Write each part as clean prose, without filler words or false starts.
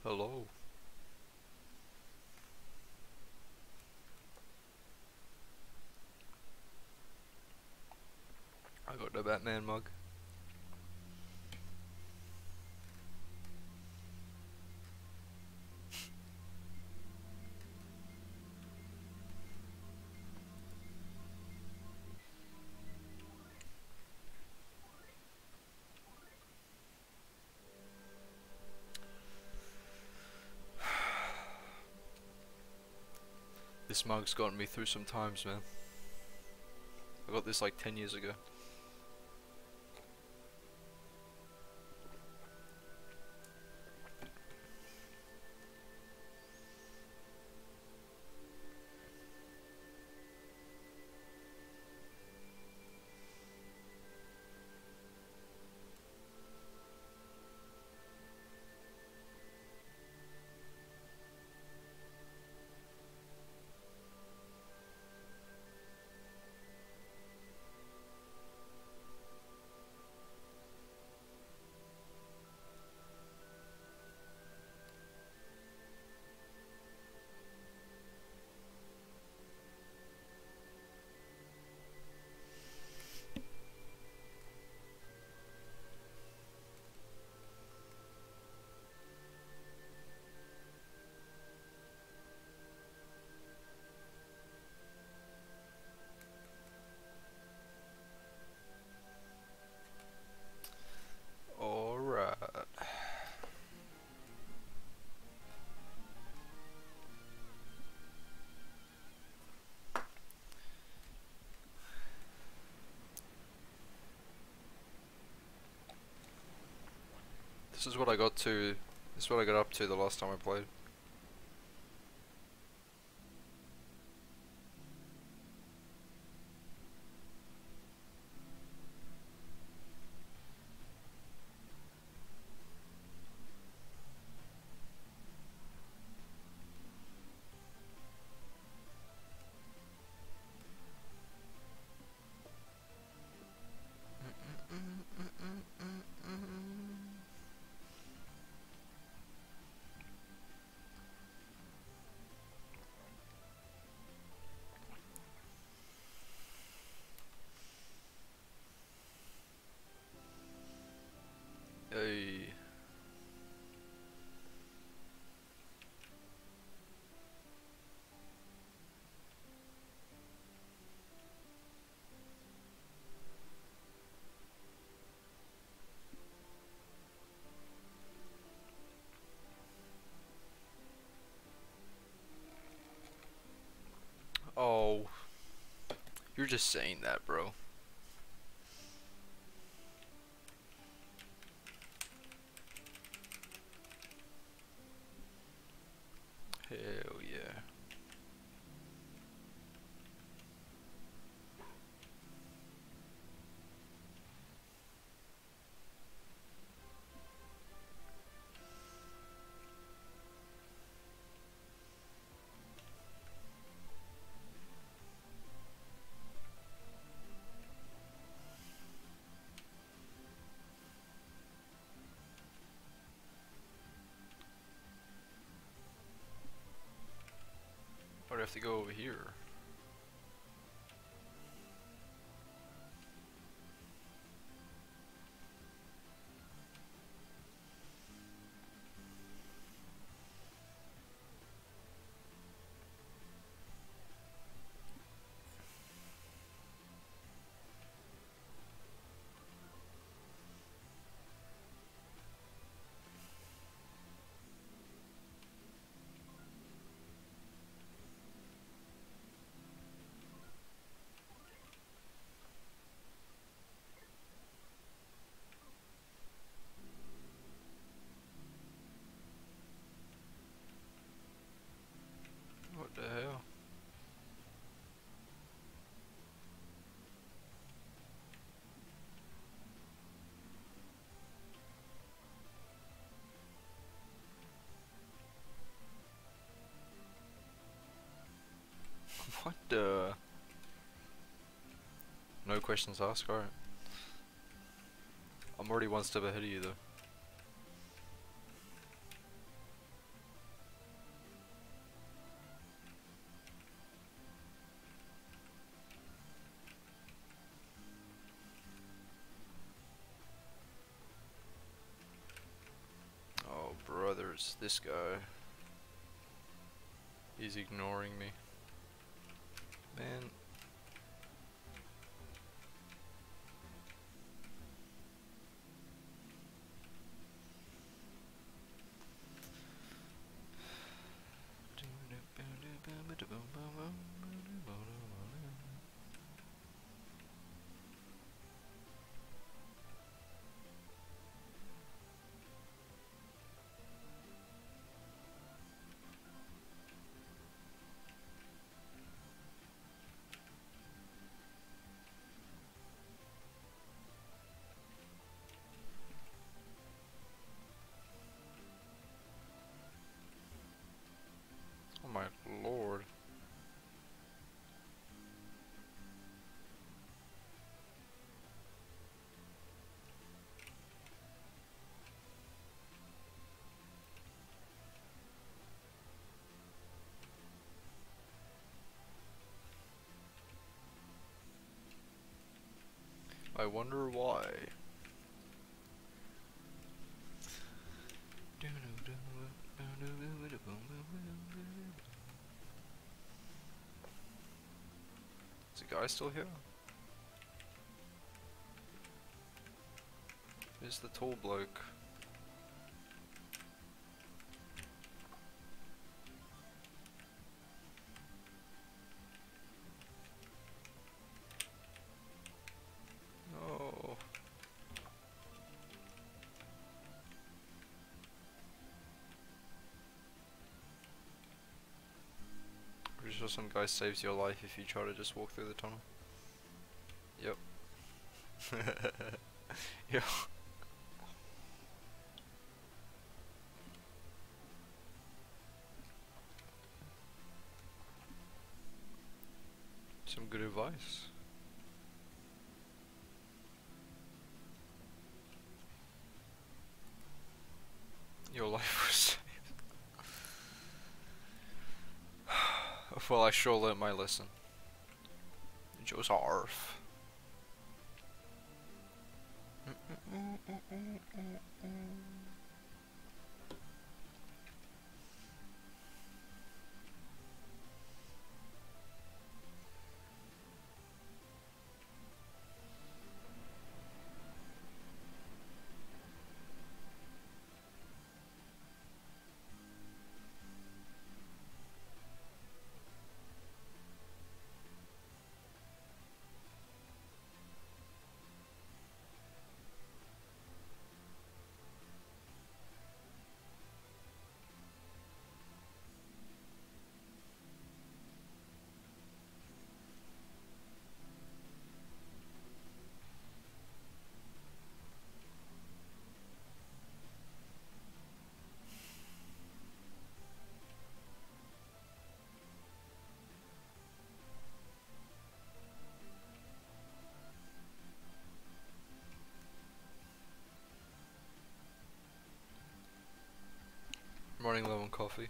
Hello. I got the Batman mug. This mug's gotten me through some times, man. I got this like 10 years ago. Alright. This is what I got to. This is what I got up to the last time I played. Hey. Oh, you're just saying that, bro. Hell yeah. Why'd I have to go over here? What the hell? What the? No questions asked, alright. I'm already one step ahead of you though. it's this guy. He's ignoring me. Man. Oh my lord. I wonder why. Is the guy still here? Where's the tall bloke? No. Pretty sure some guy saves your life if you try to just walk through the tunnel. Yep. Yep. Some good advice. Your life was saved. Well, I sure learnt my lesson. Joseph. Morning lemon coffee.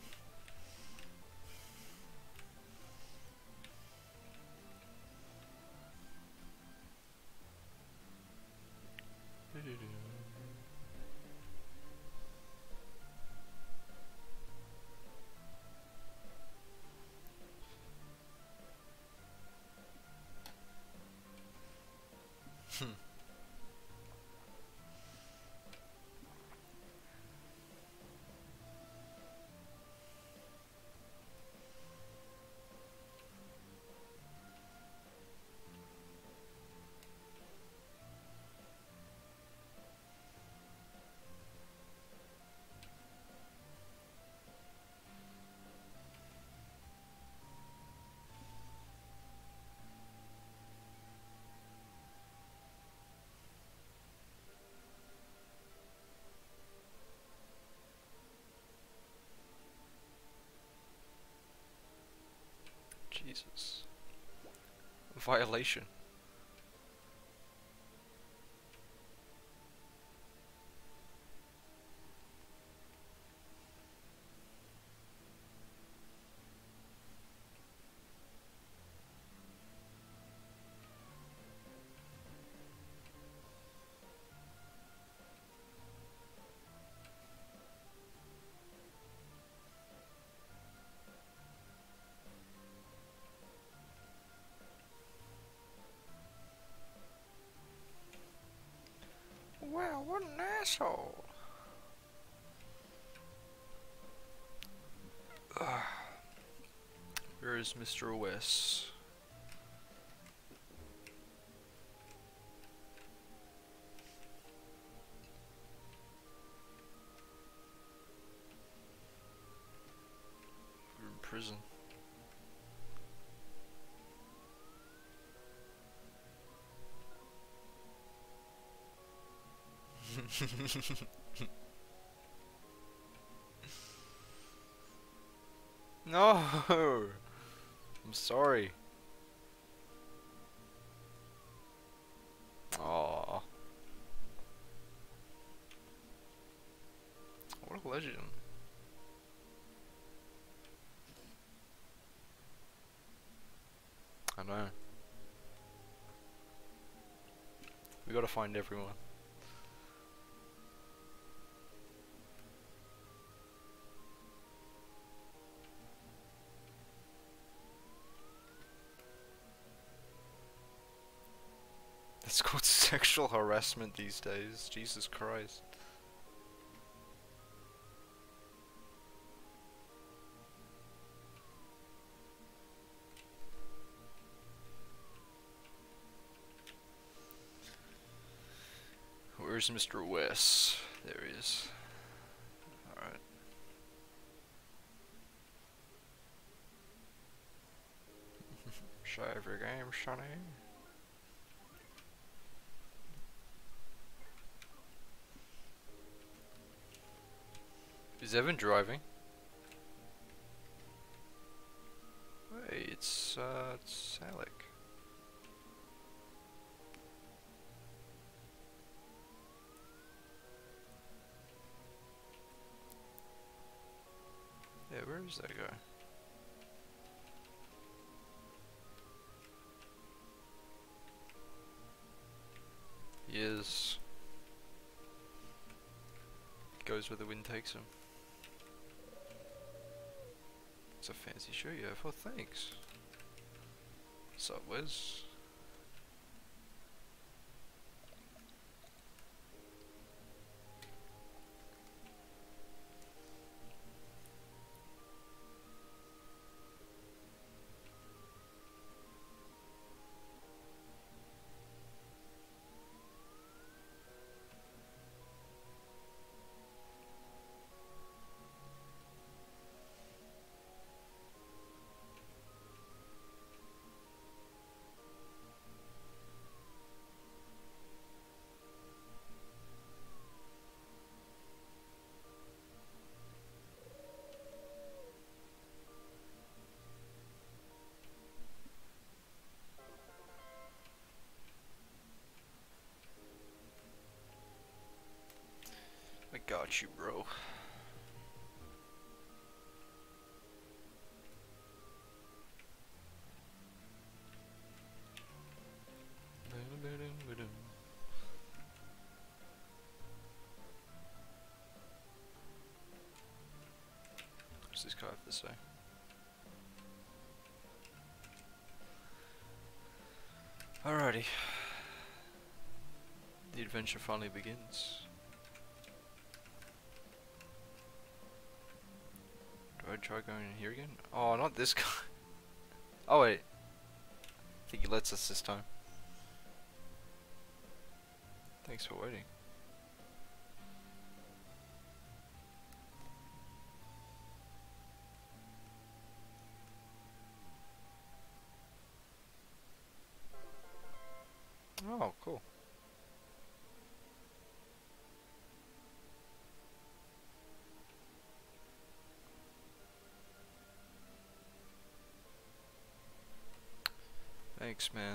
Jesus. Violation. is Mr. Wes? We're in prison. No! I'm sorry. Aww. What a legend. I know. We gotta find everyone. It's called sexual harassment these days. Jesus Christ. Where's Mr. Wes? There he is. Alright. Save your game, Sonny. Is Evan driving? Hey, it's Alec. Yeah, where is that guy? He is. Goes where the wind takes him. It's a fancy shirt you have. Oh, thanks. What's up, Wes? I got you, bro. What's this guy have to say? Alrighty. The adventure finally begins. Do I try going in here again? Oh, not this guy. Oh wait. I think he lets us this time. Thanks for waiting. Oh, cool. Thanks, man.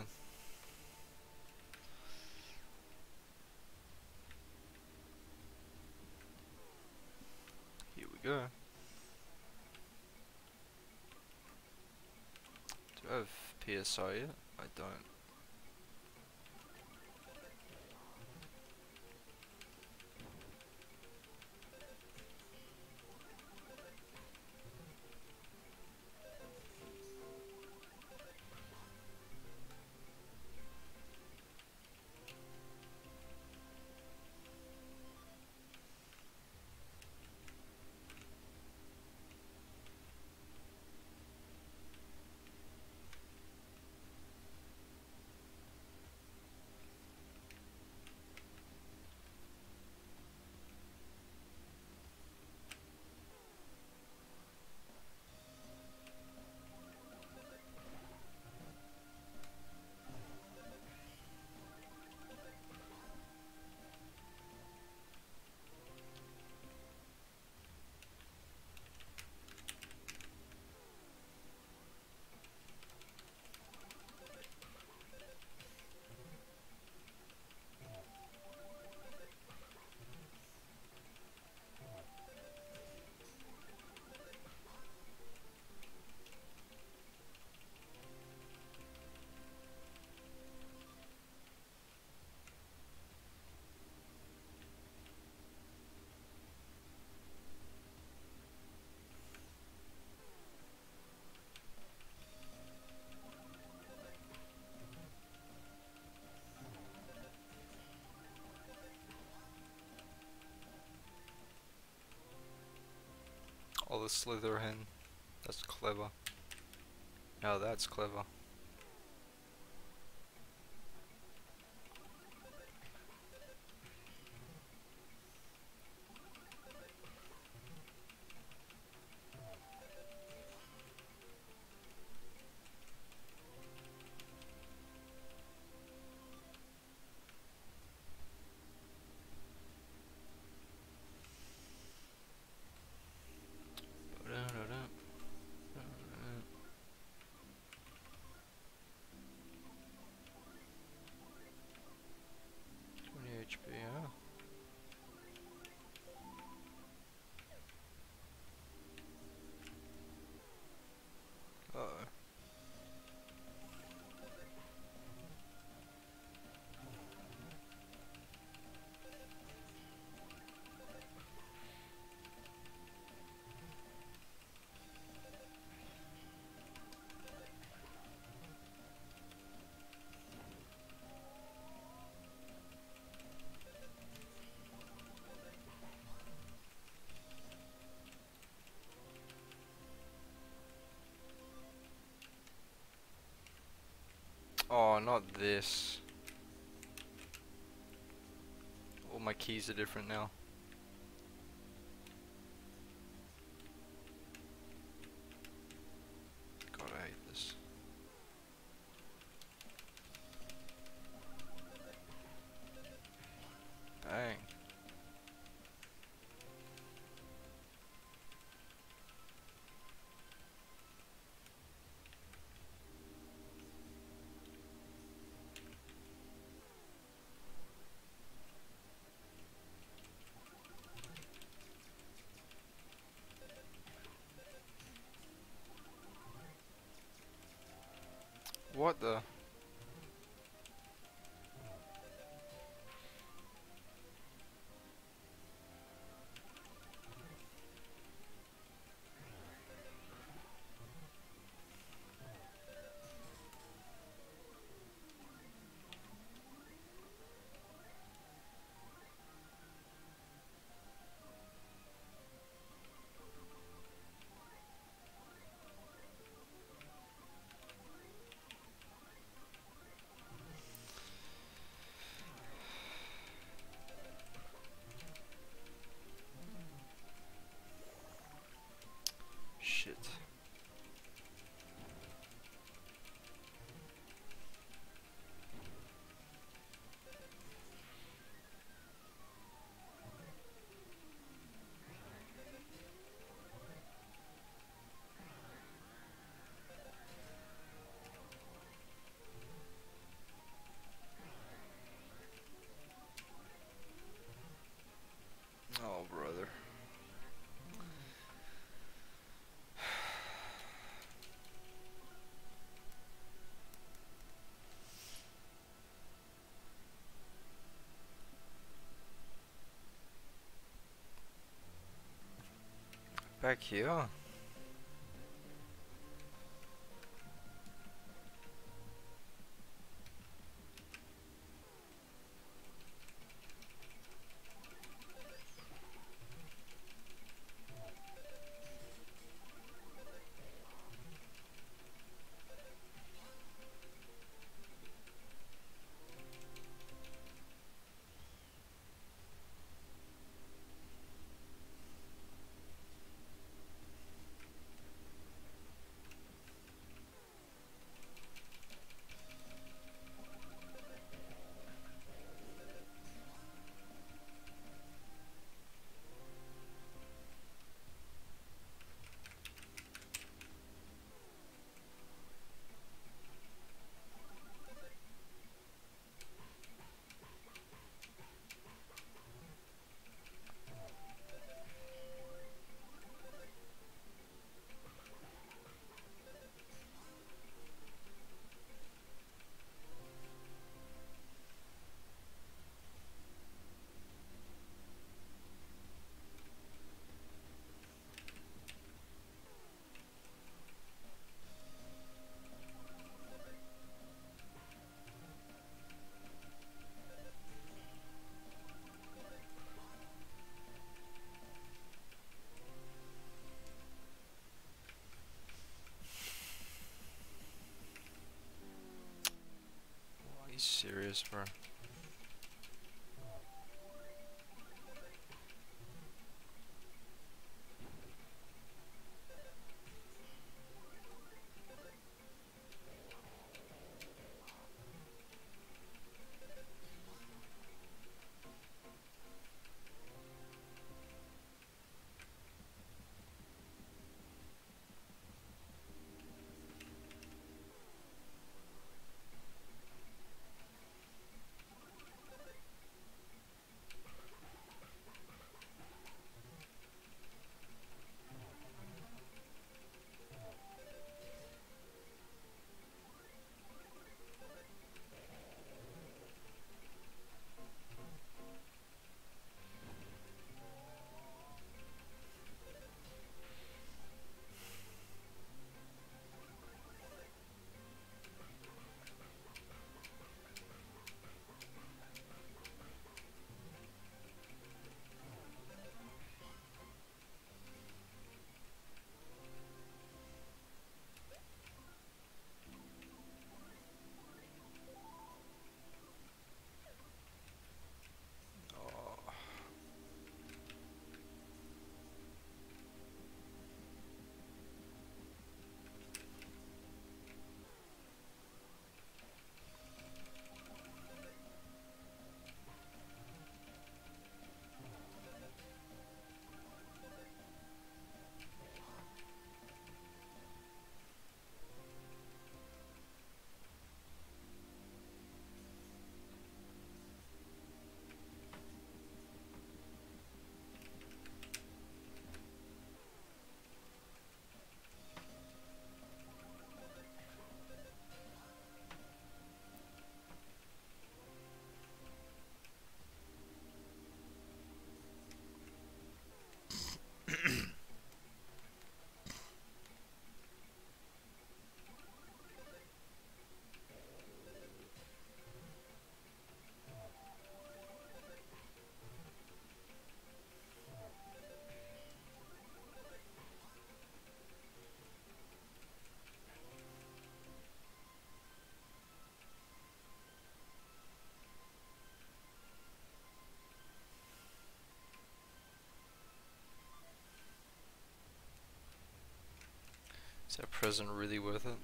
Here we go. Do I have PSI yet? I don't. Oh, the slither hen. That's clever. Now that's clever. Ba-da-da-da. 20 HP, huh? Uh-oh. Oh, not this. All my keys are different now. God, I hate this. Bang. What the? Shit. Oh, brother. Back here? this, bro. Oh. Is that present really worth it?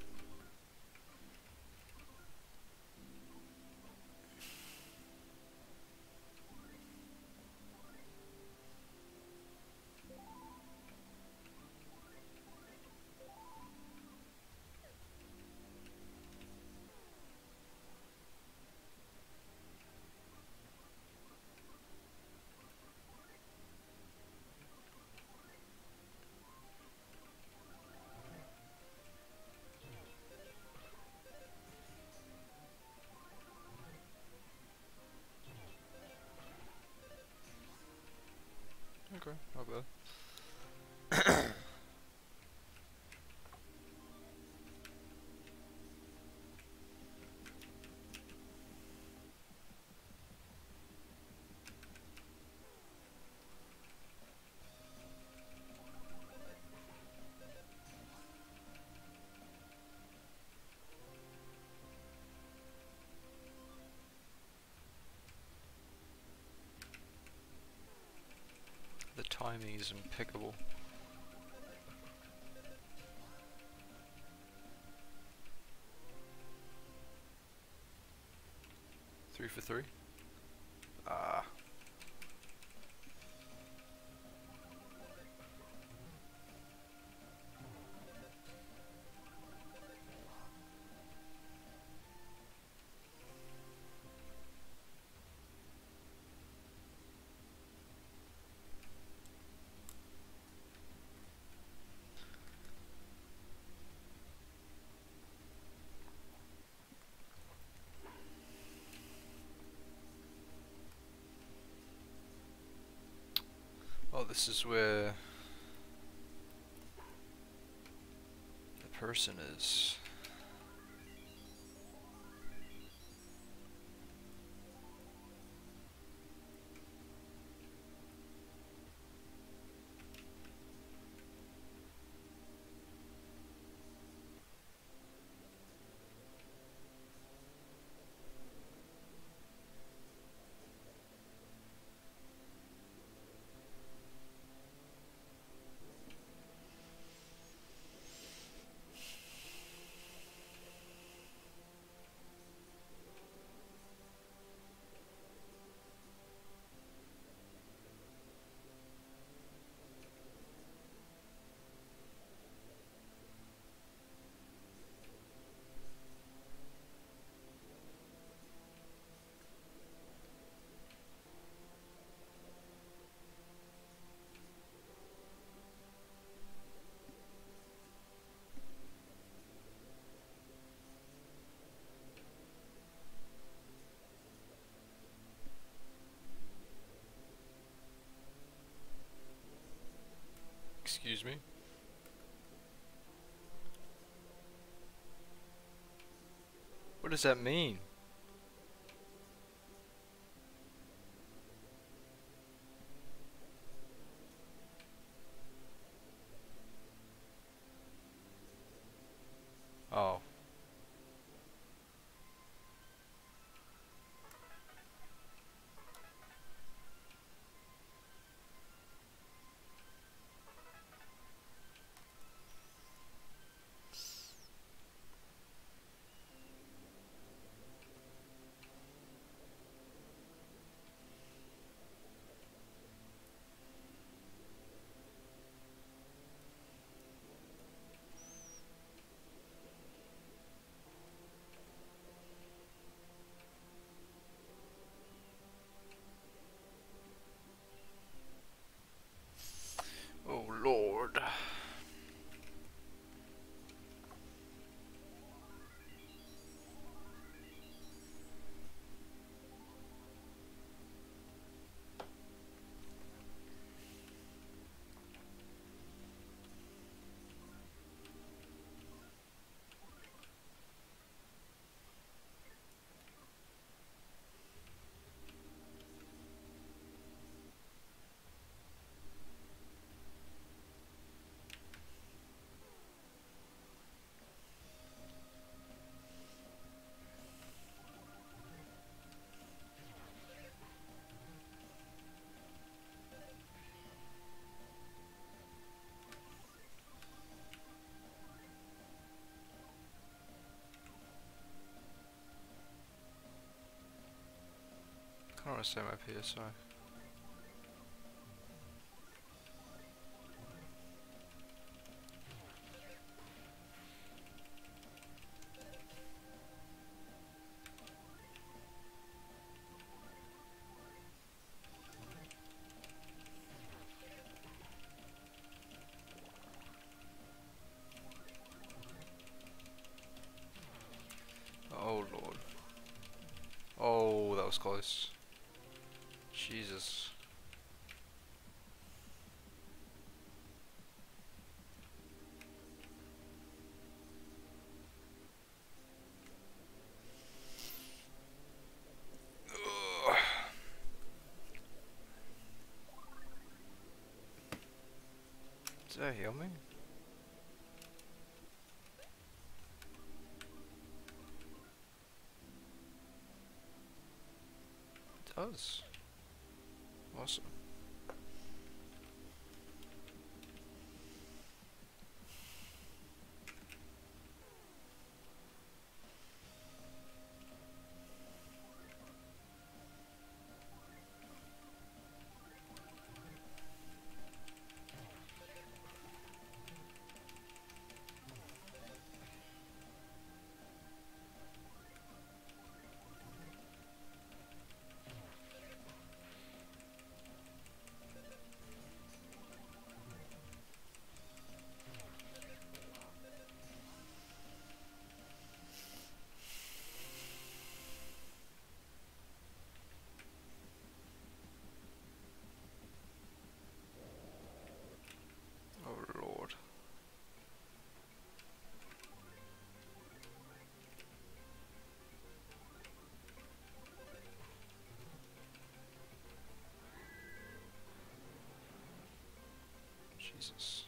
Okay, not bad. The timing is impeccable. 3 for 3. Ah. Oh, this is where the person is. Excuse me? What does that mean? Oh. Oh Lord. I don't want to say my PSI. Oh Lord. Oh, that was close. Jesus. Ugh. Does that heal me? It does. Awesome. Oh Lord. Jesus.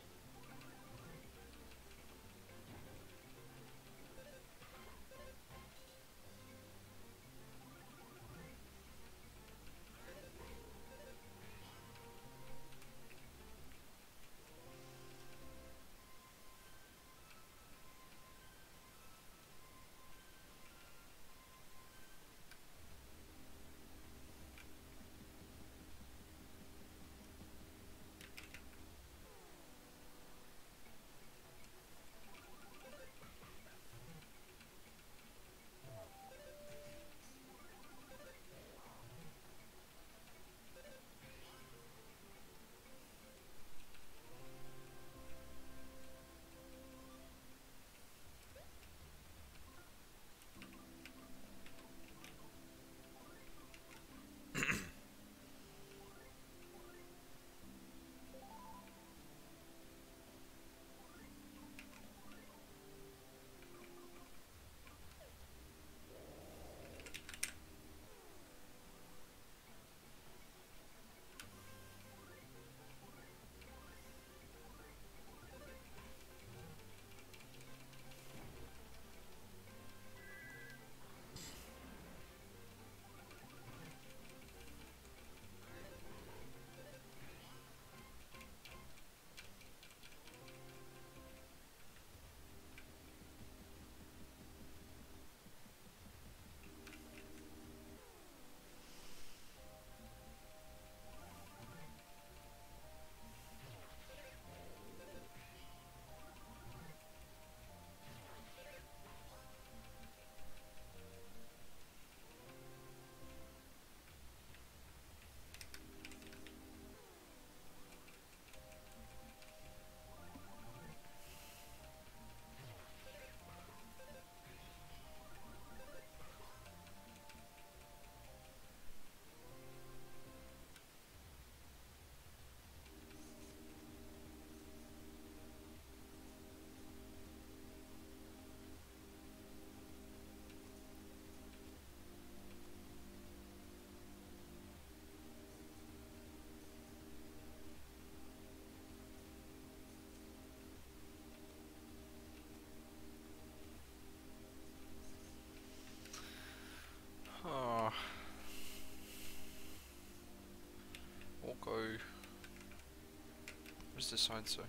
is this sign so?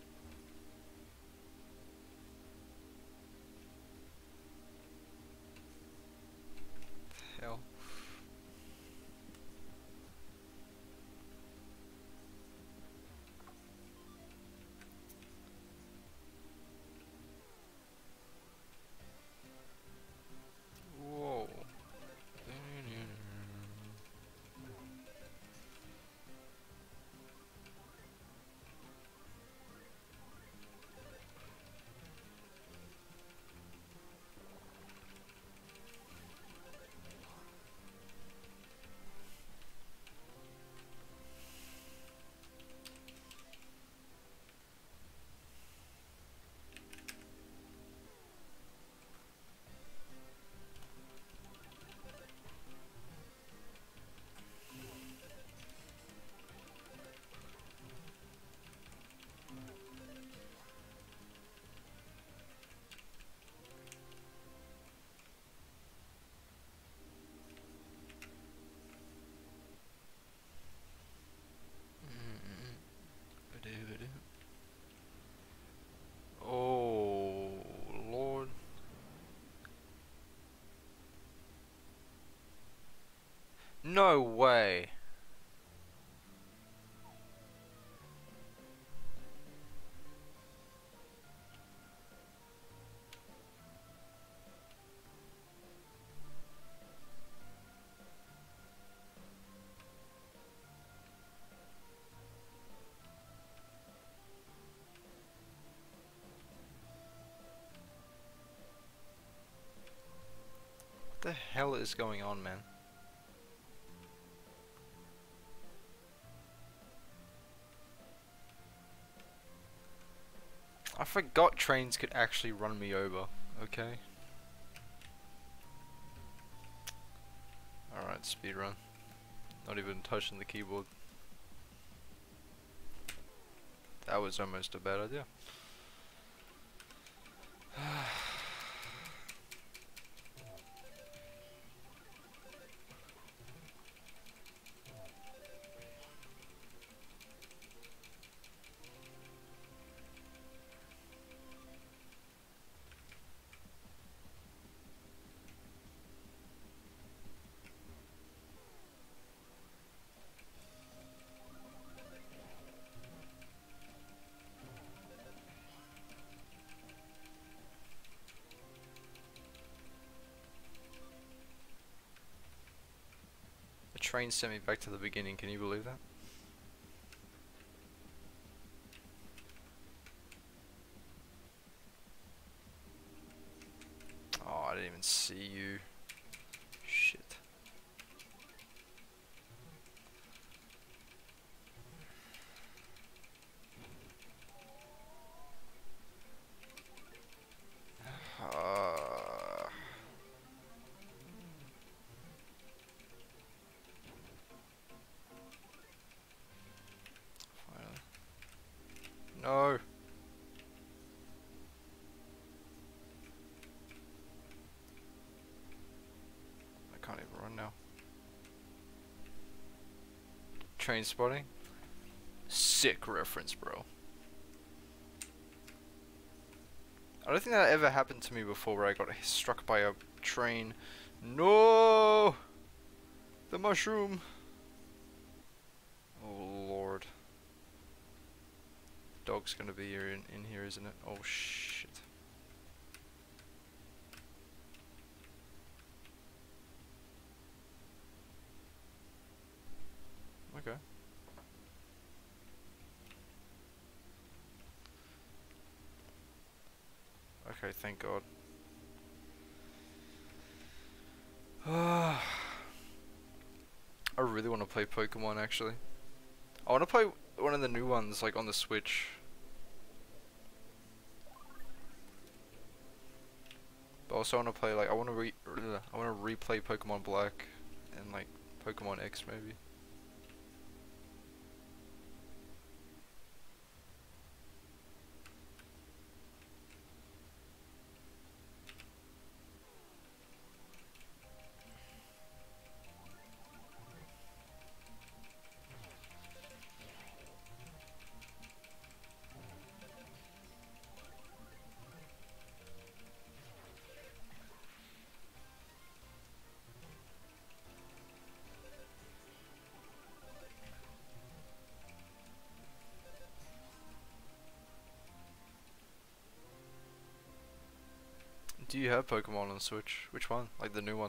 Hell. Whoa. Oh, Lord. No way. What the hell is going on, man? I forgot trains could actually run me over, okay? Alright, speedrun. Not even touching the keyboard. That was almost a bad idea. The train sent me back to the beginning, can you believe that? Oh, I didn't even see you. Shit. Finally. No. I can't even run now. Train spotting? Sick reference, bro. I don't think that ever happened to me before where I got struck by a train. No! The mushroom! Oh lord. Dog's gonna be here in here, isn't it? Oh shit. Okay. Okay, thank God. I really want to play Pokemon actually. I want to play one of the new ones like on the Switch. But also I want to play like I want to replay Pokemon Black and like Pokemon X maybe. Do you have Pokemon on Switch? Which one? Like the new one?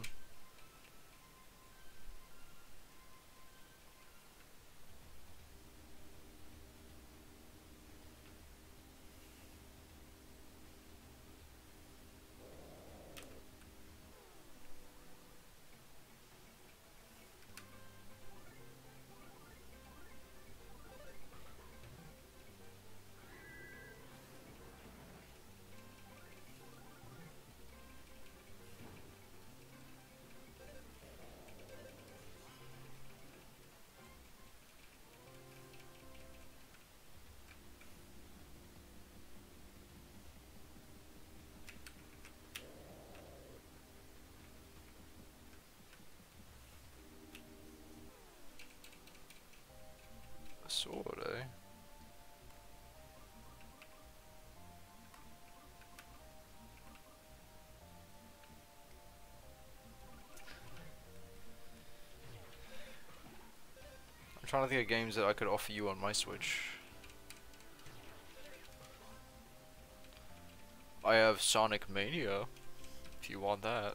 A sword, eh? I'm trying to think of games that I could offer you on my Switch. I have Sonic Mania, if you want that.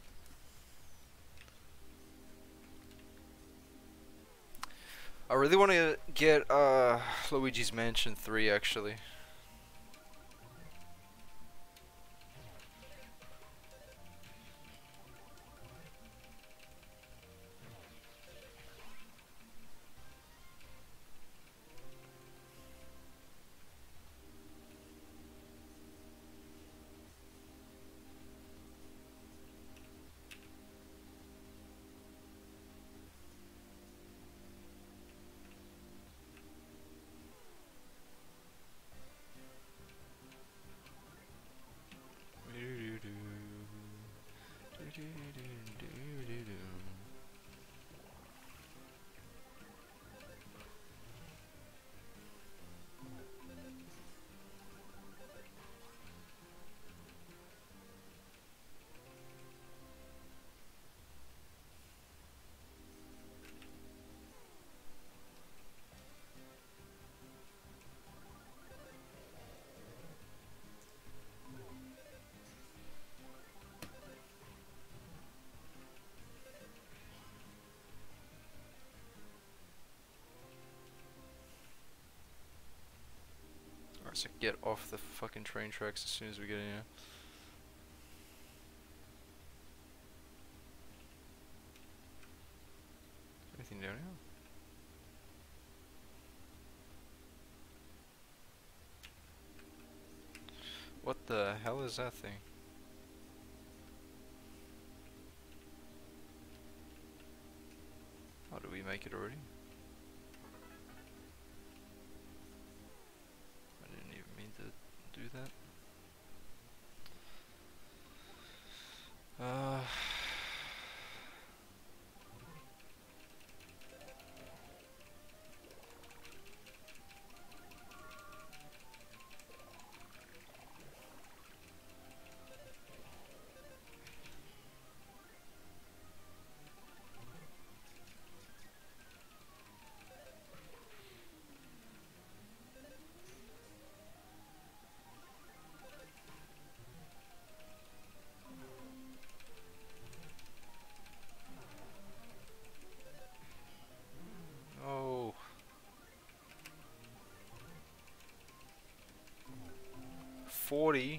I really want to get Luigi's Mansion 3 actually. Alright, so get off the fucking train tracks as soon as we get in here. Anything down here? What the hell is that thing? Oh, did we make it already? I didn't even mean to do that. Oh. 40?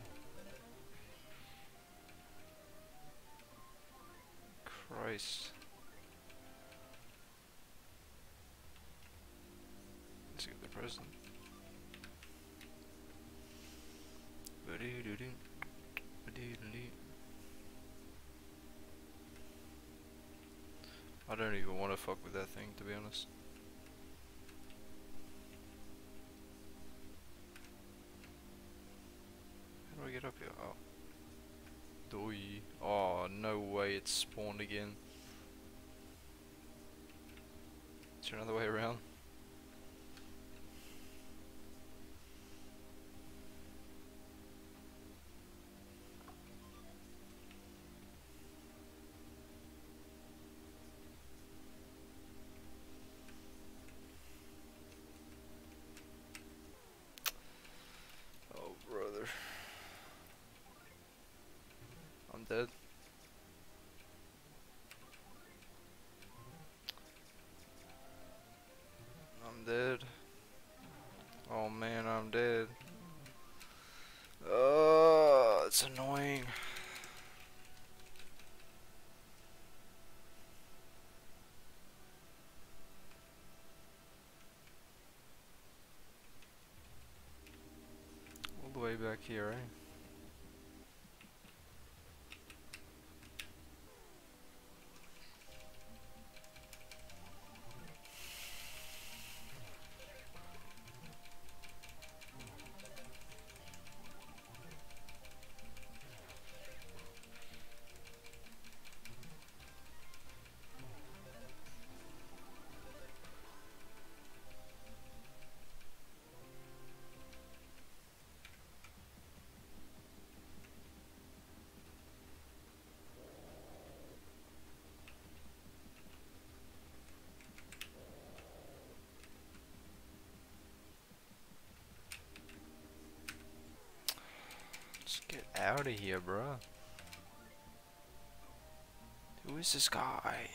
Christ. Let's get the present. I don't even want to fuck with that thing, to be honest. How do I get up here? Oh. Doi. Oh, no way it's spawned again. Is there another way around? Oh, brother. way back here, eh? Just get out of here, bro. Who is this guy?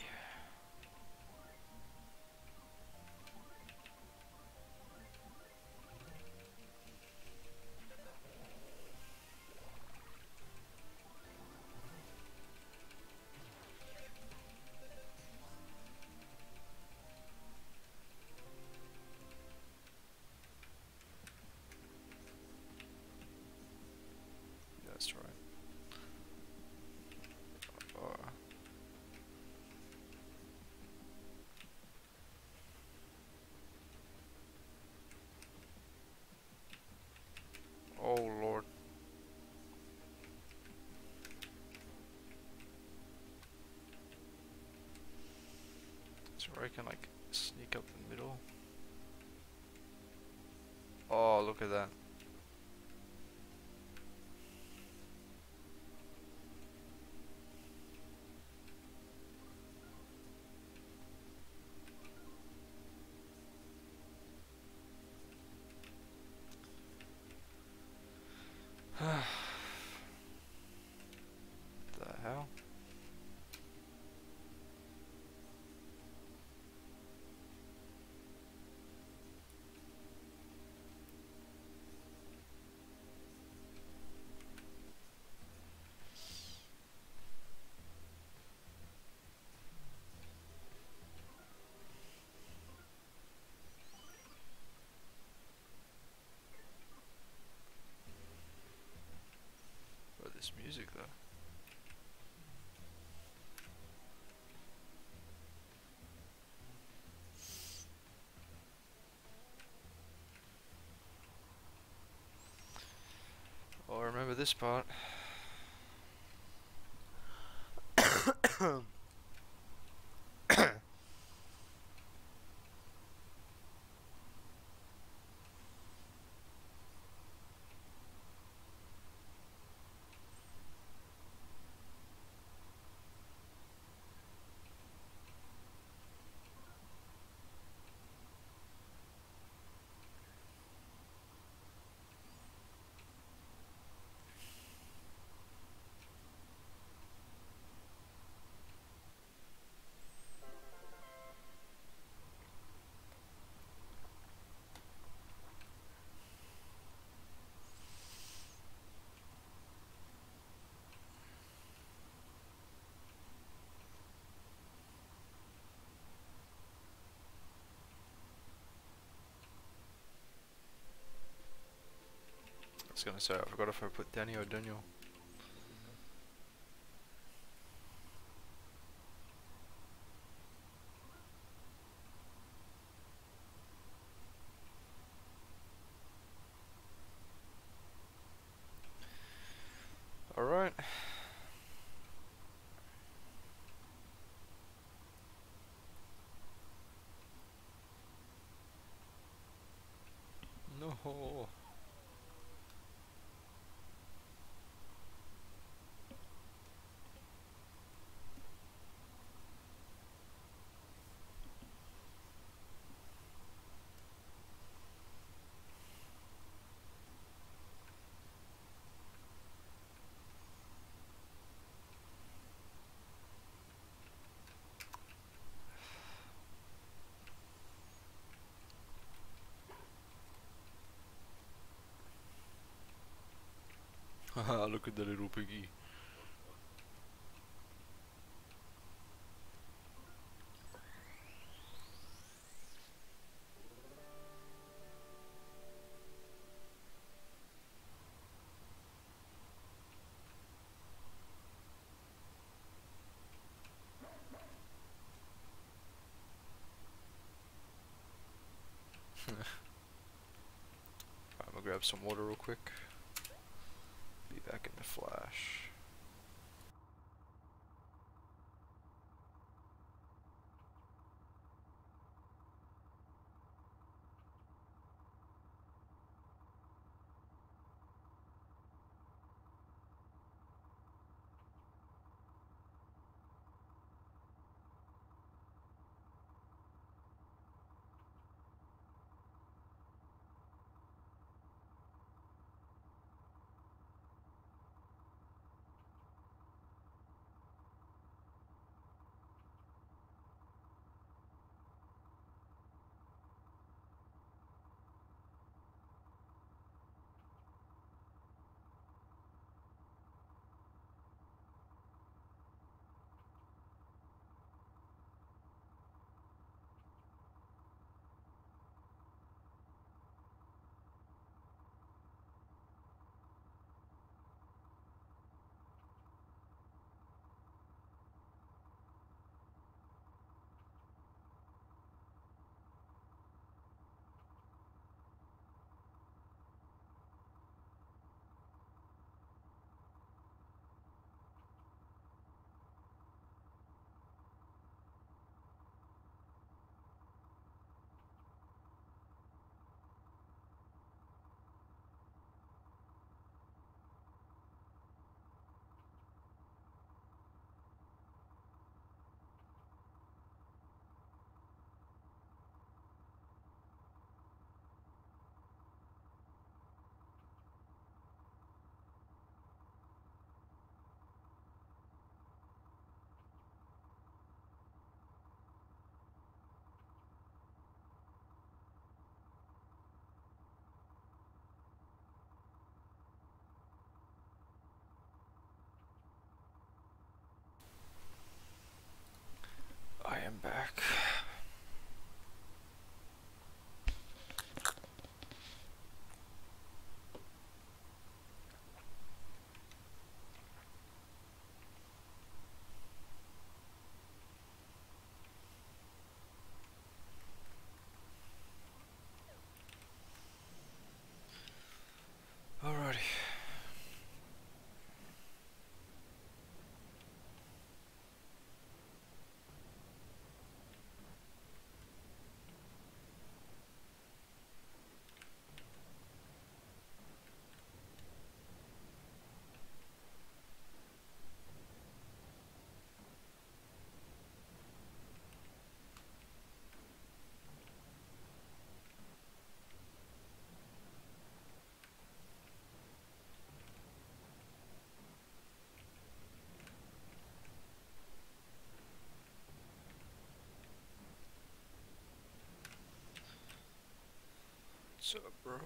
That's right. Oh Lord. So I can like sneak up the middle. Oh, look at that. The hell? What this music though? Oh, I remember this part. I was gonna say, I forgot if I put Danny or Daniel. Alright. No. Haha, look at the little piggy. grab some water real quick. Be back in the flash. I am back. Alrighty. What's up, bro?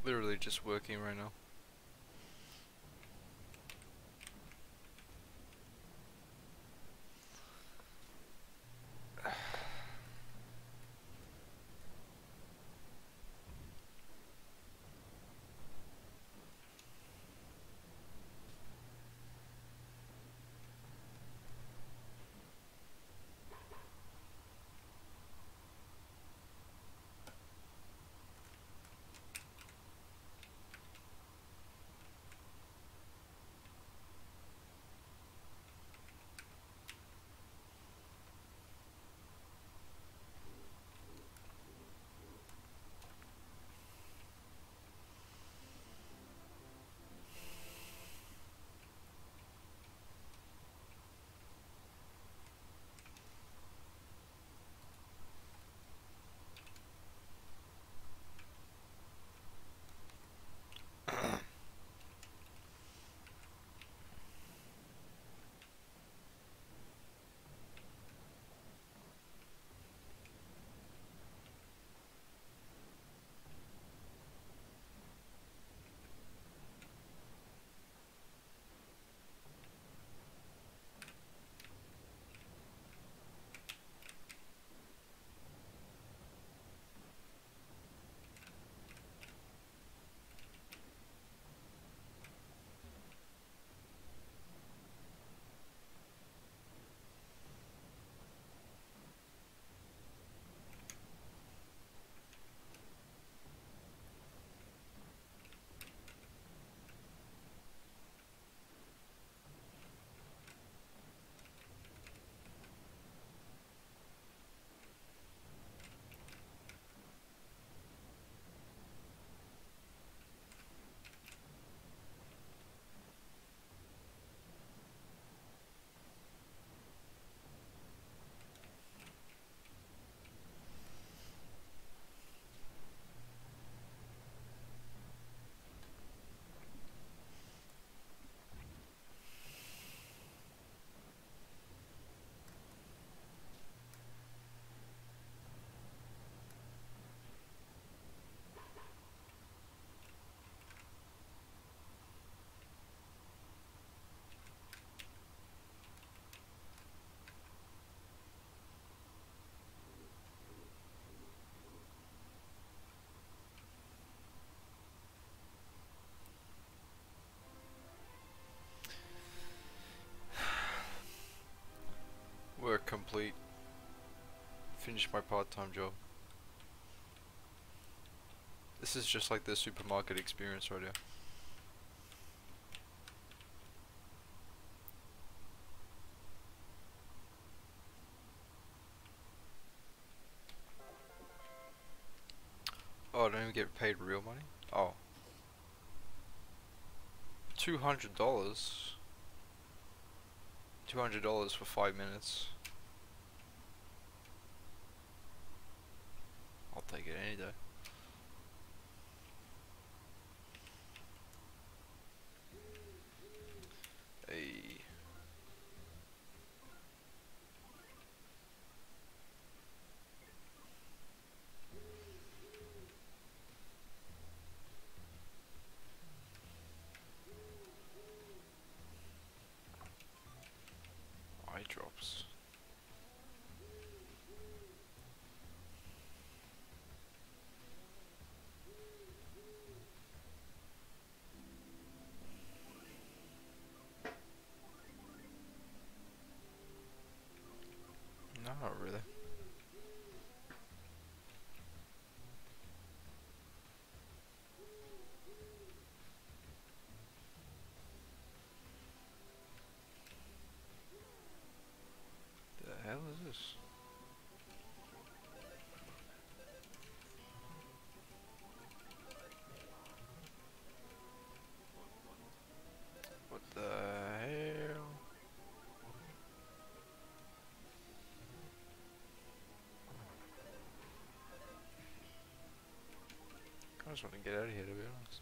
Literally just working right now. Work complete. Finished my part-time job. This is just like the supermarket experience right here. Oh, I don't even get paid real money? Oh. $200? $200 for 5 minutes. I'll take it any day. Hey. Eye drops. No, not really. The hell is this? What the hell? I just want to get out of here, to be honest.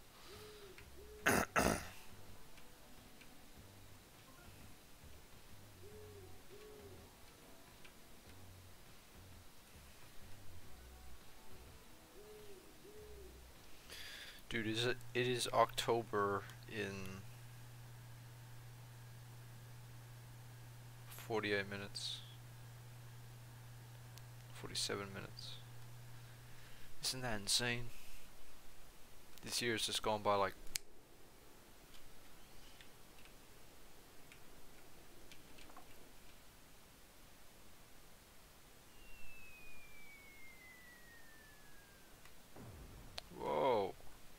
Dude, it is October in 48 minutes. 47 minutes. Isn't that insane? This year has just gone by like... Whoa.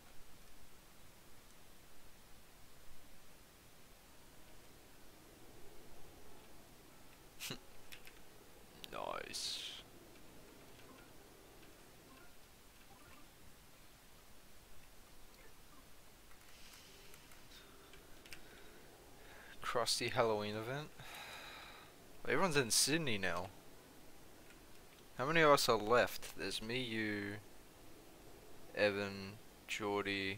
Nice. Krusty Halloween event. Everyone's in Sydney now. How many of us are left? There's me, you, Evan, Geordie,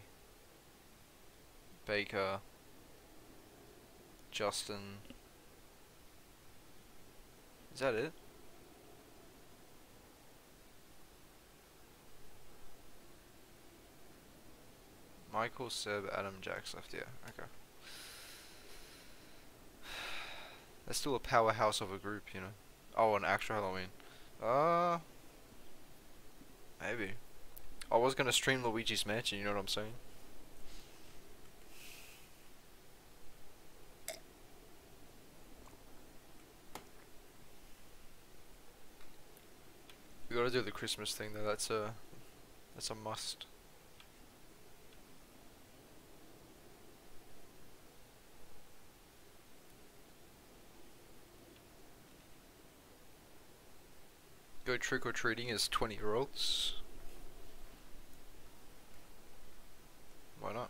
Baker, Justin. Is that it? Michael, Seb, Adam, Jack's left, yeah, okay. That's still a powerhouse of a group, you know. Oh, an actual Halloween. Maybe. I was gonna stream Luigi's Mansion, you know what I'm saying? We gotta do the Christmas thing though, that's a must. Go trick-or-treating as 20-year-olds. Why not?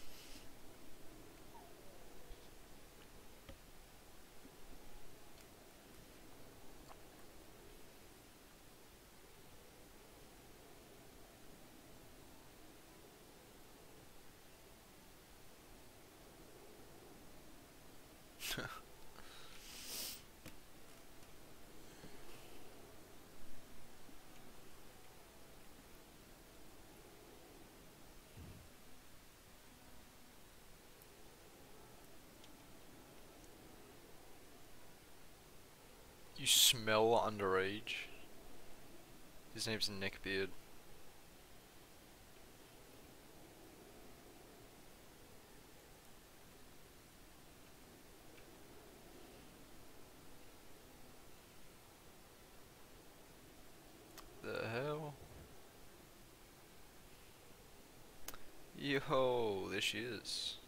You smell underage. His name's Neckbeard. The hell? Yo, there she is.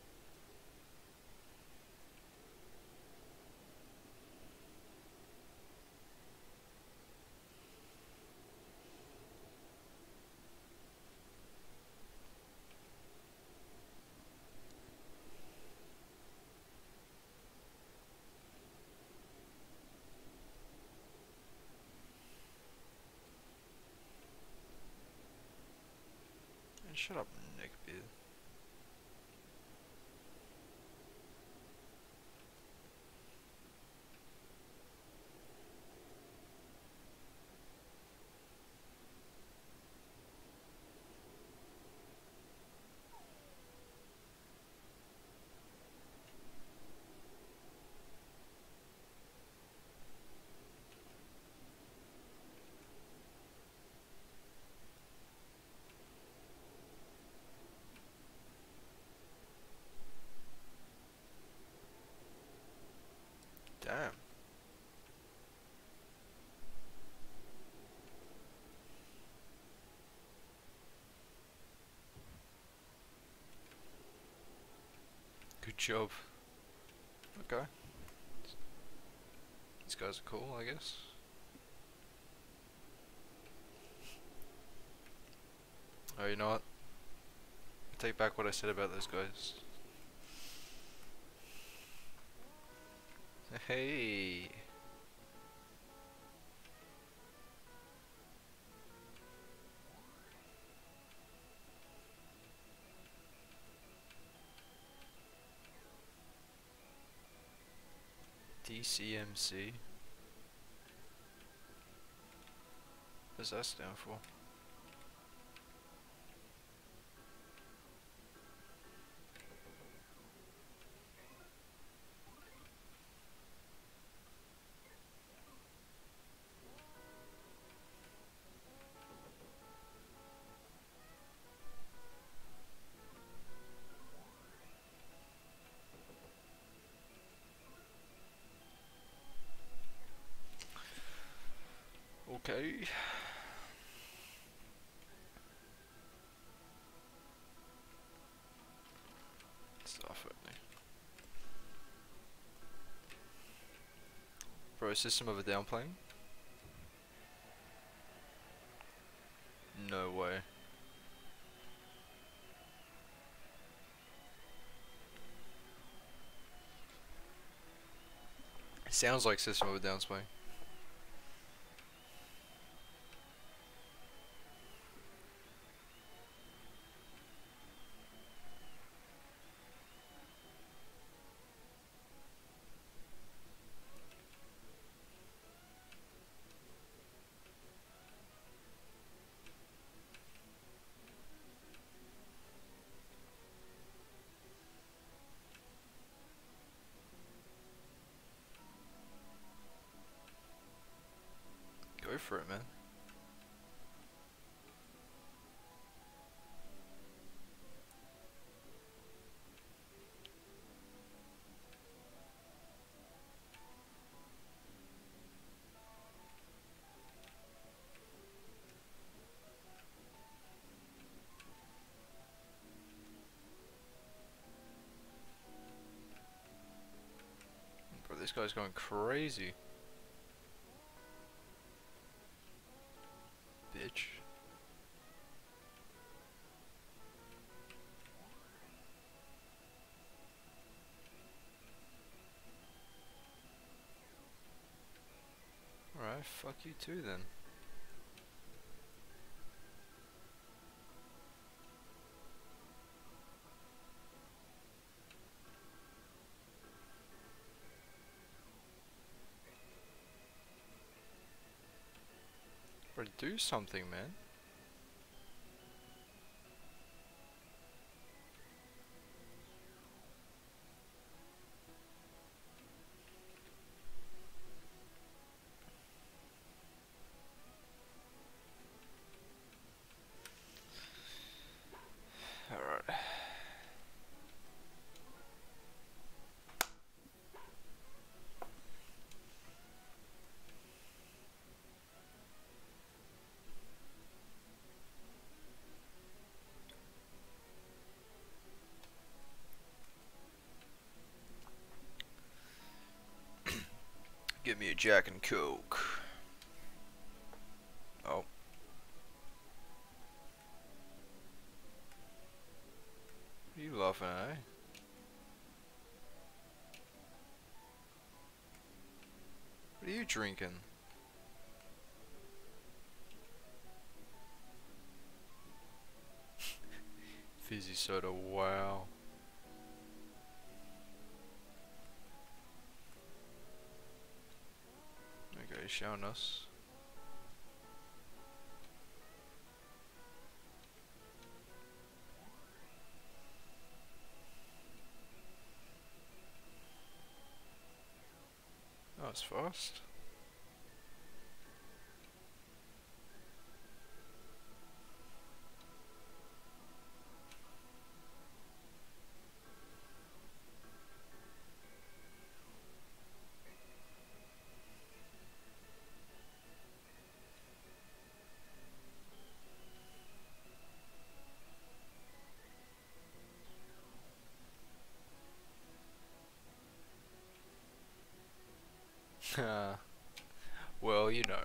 Man, shut up, Neckbeard. Damn. Good job. Okay. These guys are cool, I guess. Oh, you know what? I take back what I said about those guys. Hey. DCMC. What does that stand for? Okay. Stuff it. Bro, System of a Down playing? No way. It sounds like System of a Down's playing. Go for it, man. Bro, this guy's going crazy. Bitch. Alright, fuck you too then. Bro, do something, man. Alright. Give me a Jack and Coke. Oh. What are you laughing at, eh? What are you drinking? Fizzy soda, wow. Okay, he's showing us. Oh, it's fast. Well, you know.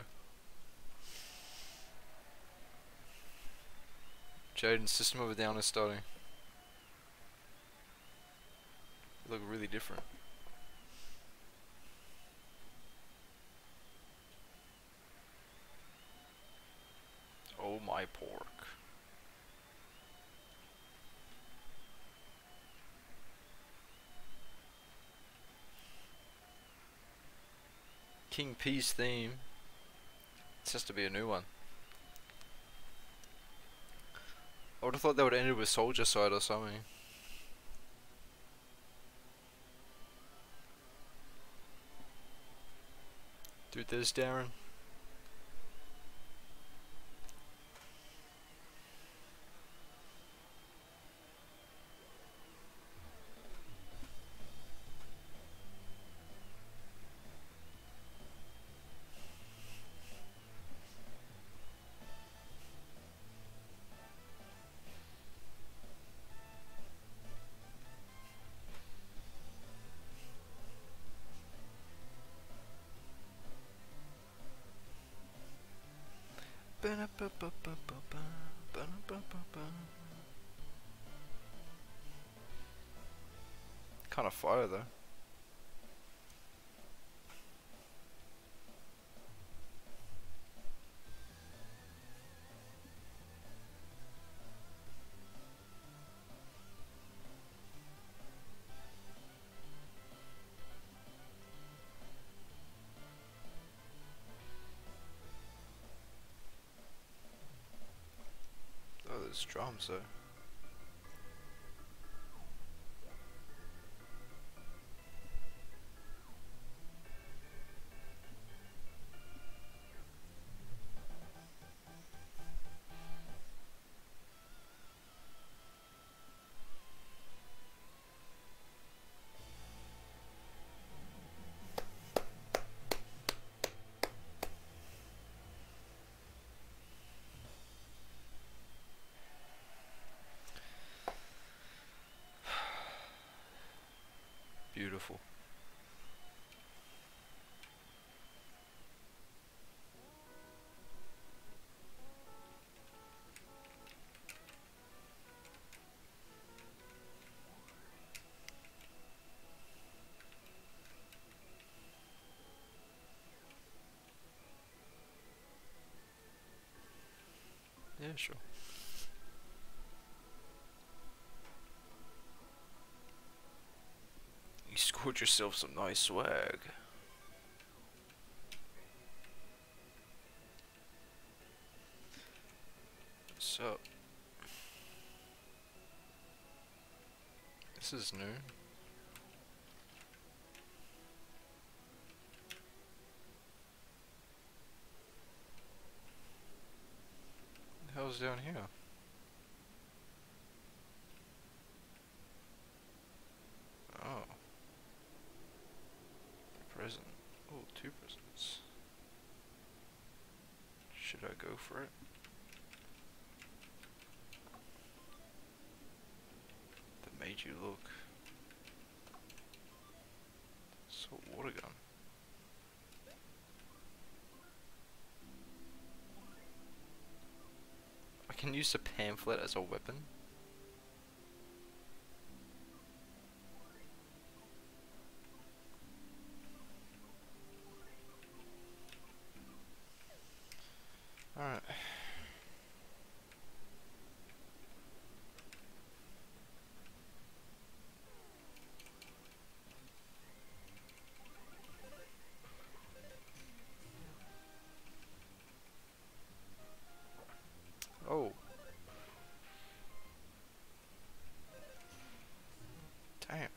Jaden's System of a Down is starting. They look really different. Oh my pork. King P's theme. This has to be a new one. I would have thought they would have ended with Soldier Side or something. Do this, Darren. kind of fire though. Oh, there's drums though. Beautiful. Yeah, sure. You scored yourself some nice swag. So, this is new. What the hell's down here? Oh. Present. Oh, 2 presents. Should I go for it? That made you look. So, water gun. I can use the pamphlet as a weapon. Alright. Oh. Damn.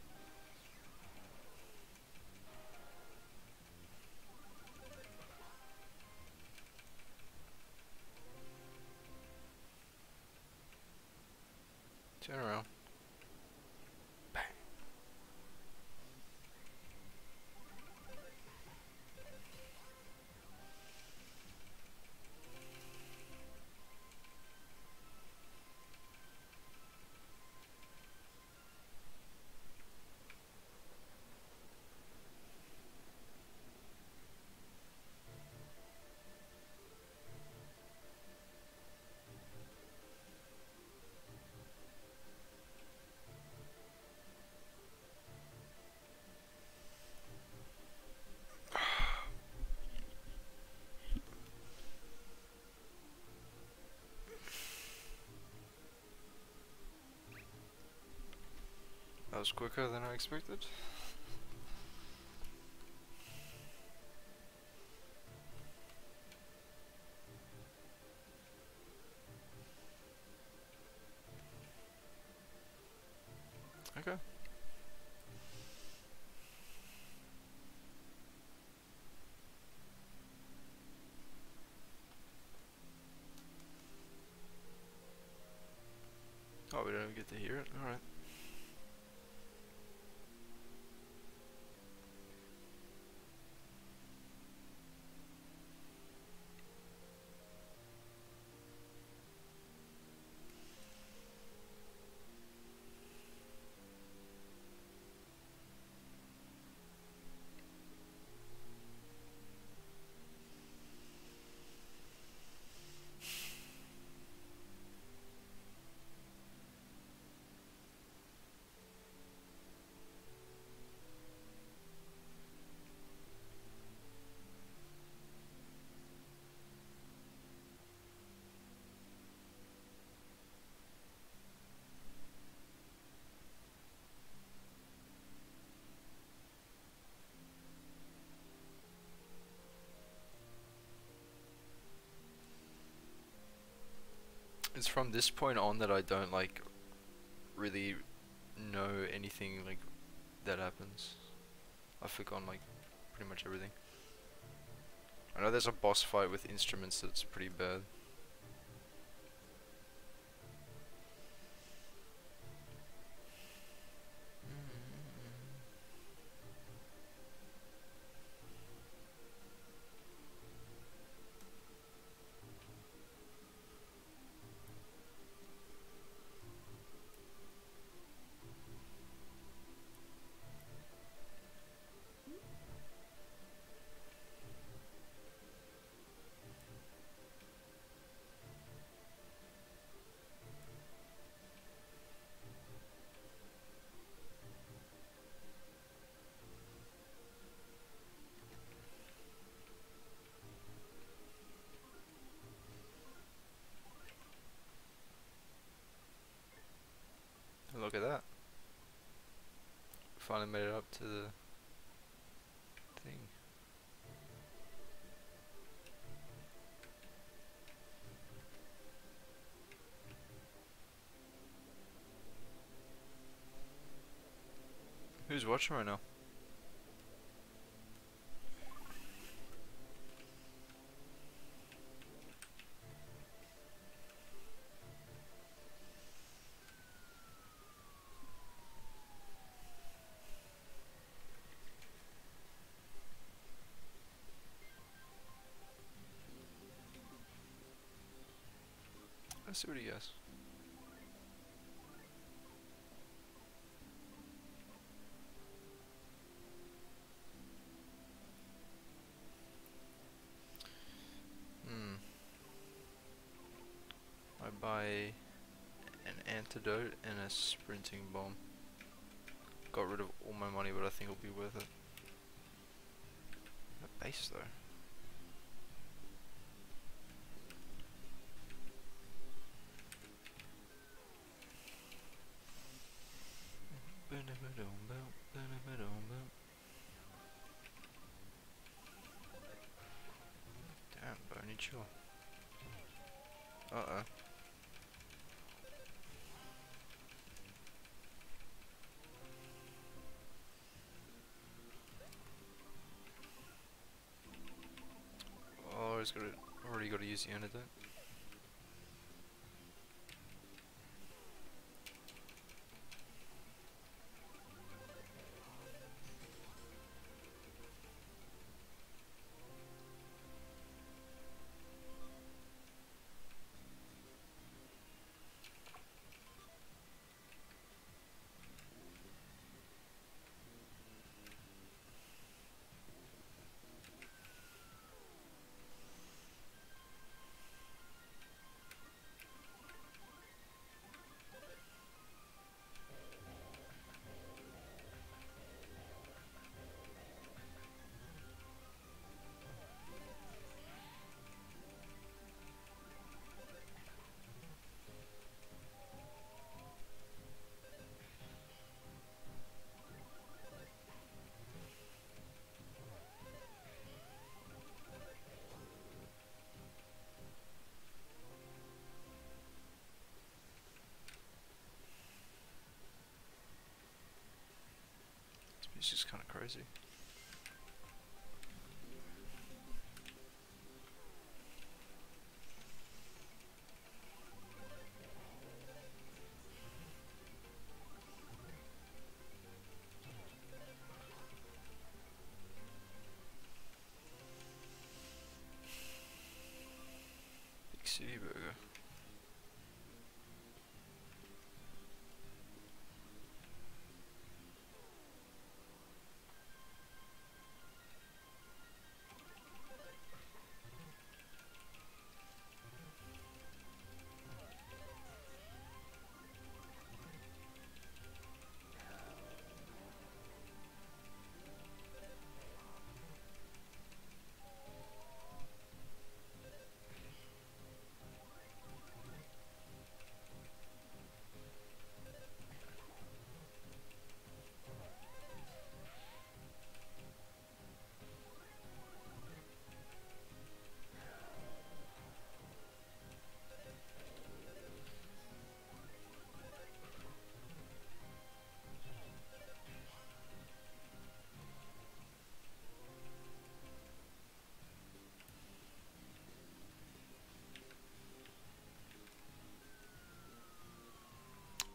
Turn around. Bang. That was quicker than I expected. Okay. Oh, we don't even get to hear it? Alright. It's from this point on that I don't like really know anything like that happens. I've forgotten like pretty much everything. I know there's a boss fight with instruments that's pretty bad. Look at that. Finally made it up to the thing. Who's watching right now? Let's see what he has. I buy an antidote and a sprinting bomb. Got rid of all my money, but I think it'll be worth it. A base though. Damn, Boney, chill. Uh-oh. Oh, he's got it. Already got to use the antidote. It's just kind of crazy. Big City Burger.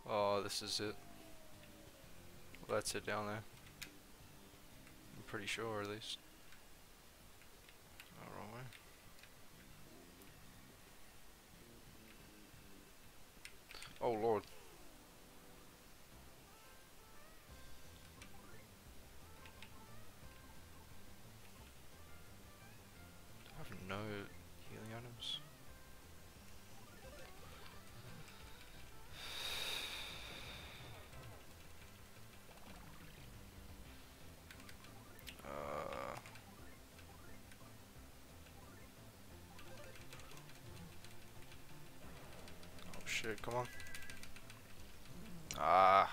Oh, this is it. Well, that's it down there. I'm pretty sure, at least. Oh, wrong way. Oh, Lord. I have no healing items. Oh shit, come on. Ah.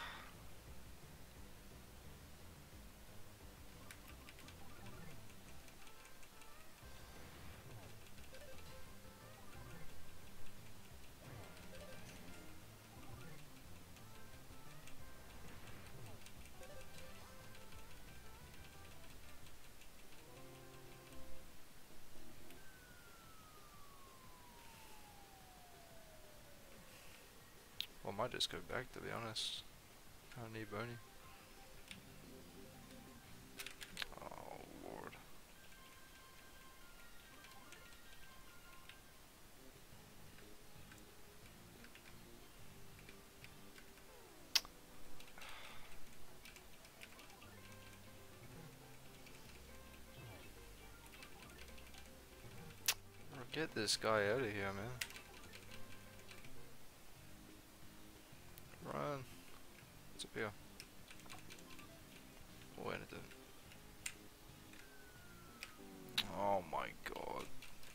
Well, I might just go back, to be honest. I don't need Boney. Oh, Lord. Get this guy out of here, man. Run. What's up here? Oh, and it didn't. Oh my god.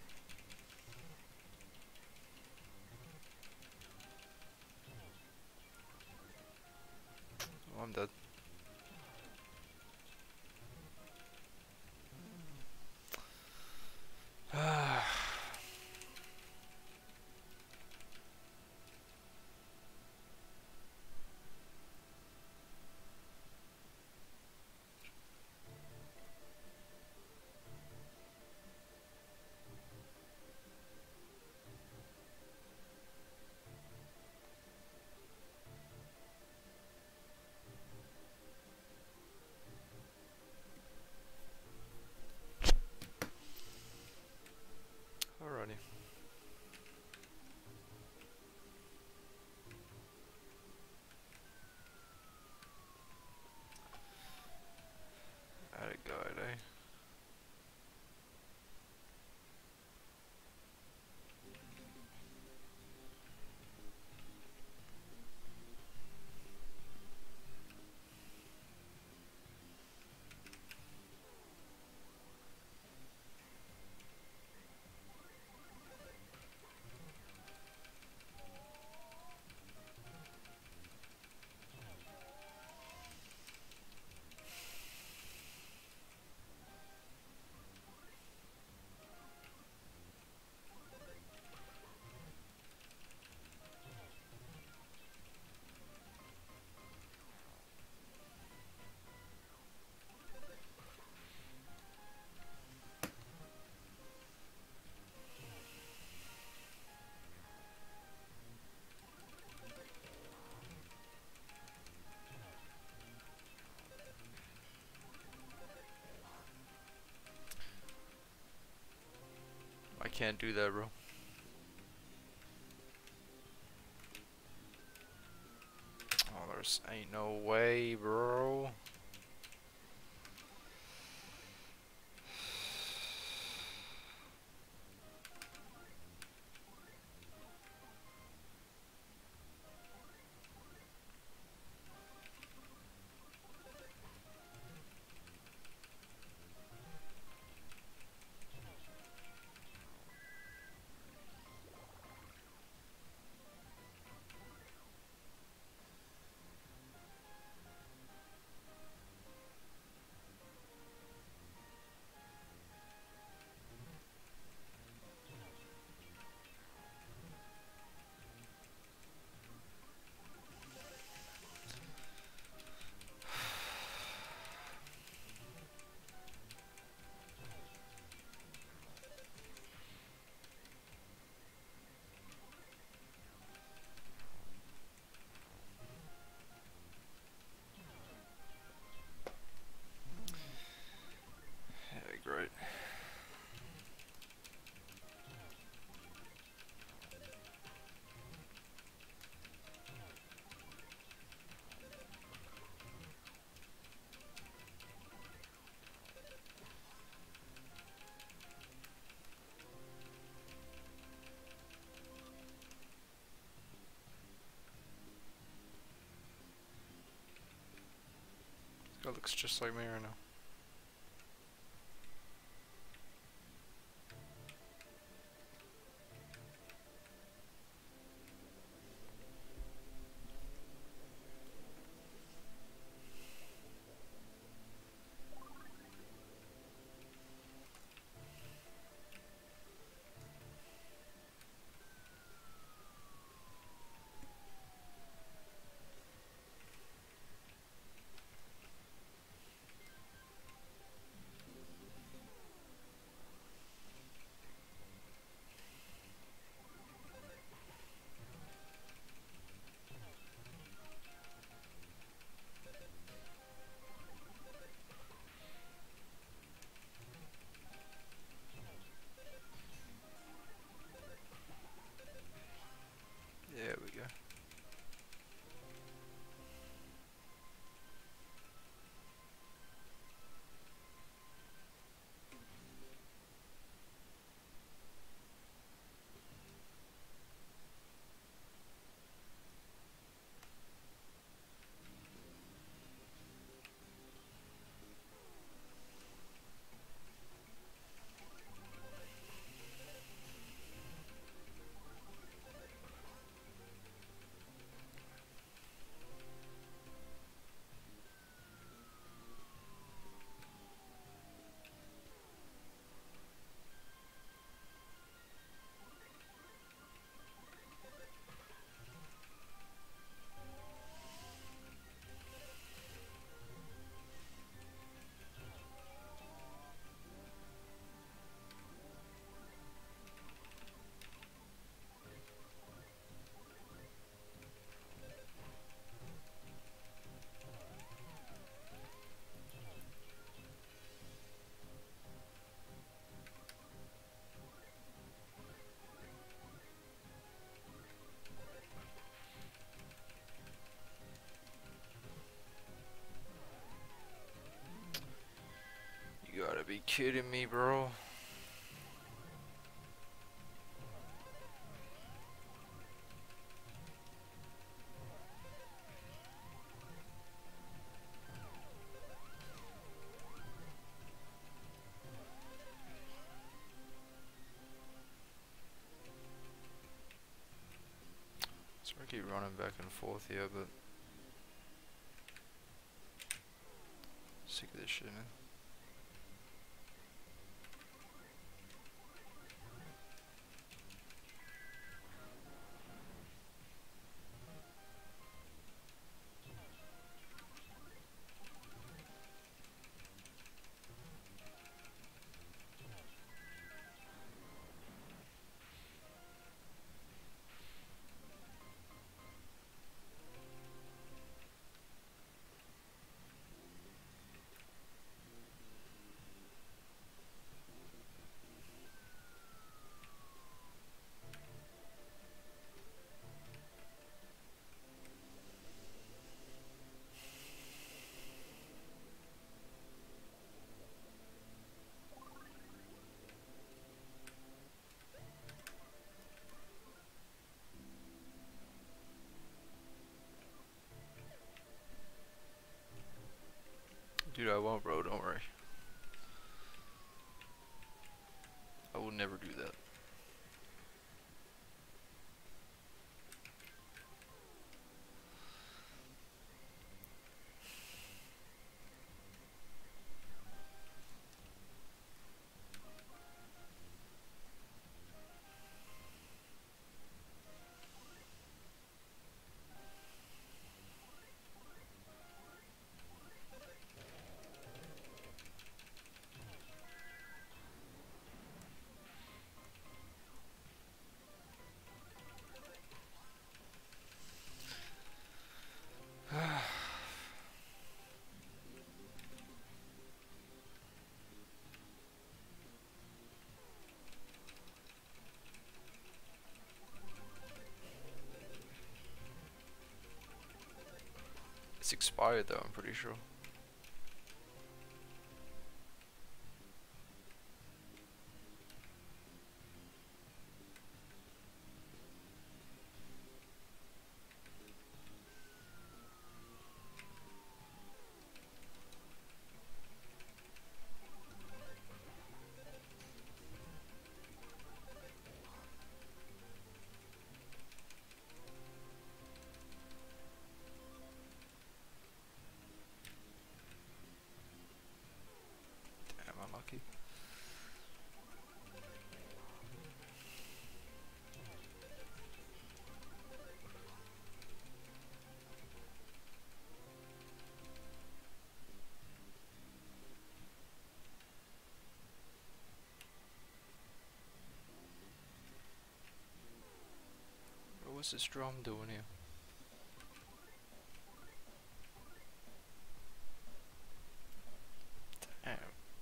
Oh, I'm dead. Alrighty. Add a guide, eh? I can't do that, bro. Oh, there's ain't no way, bro. That looks just like me right now. There we go. You gotta be kidding me, bro. Sorry, I keep running back and forth here, but sick of this shit, man. Dude, I won't, bro, don't worry. I will never do that. It's expired though, I'm pretty sure. what's this drum doing here? Damn.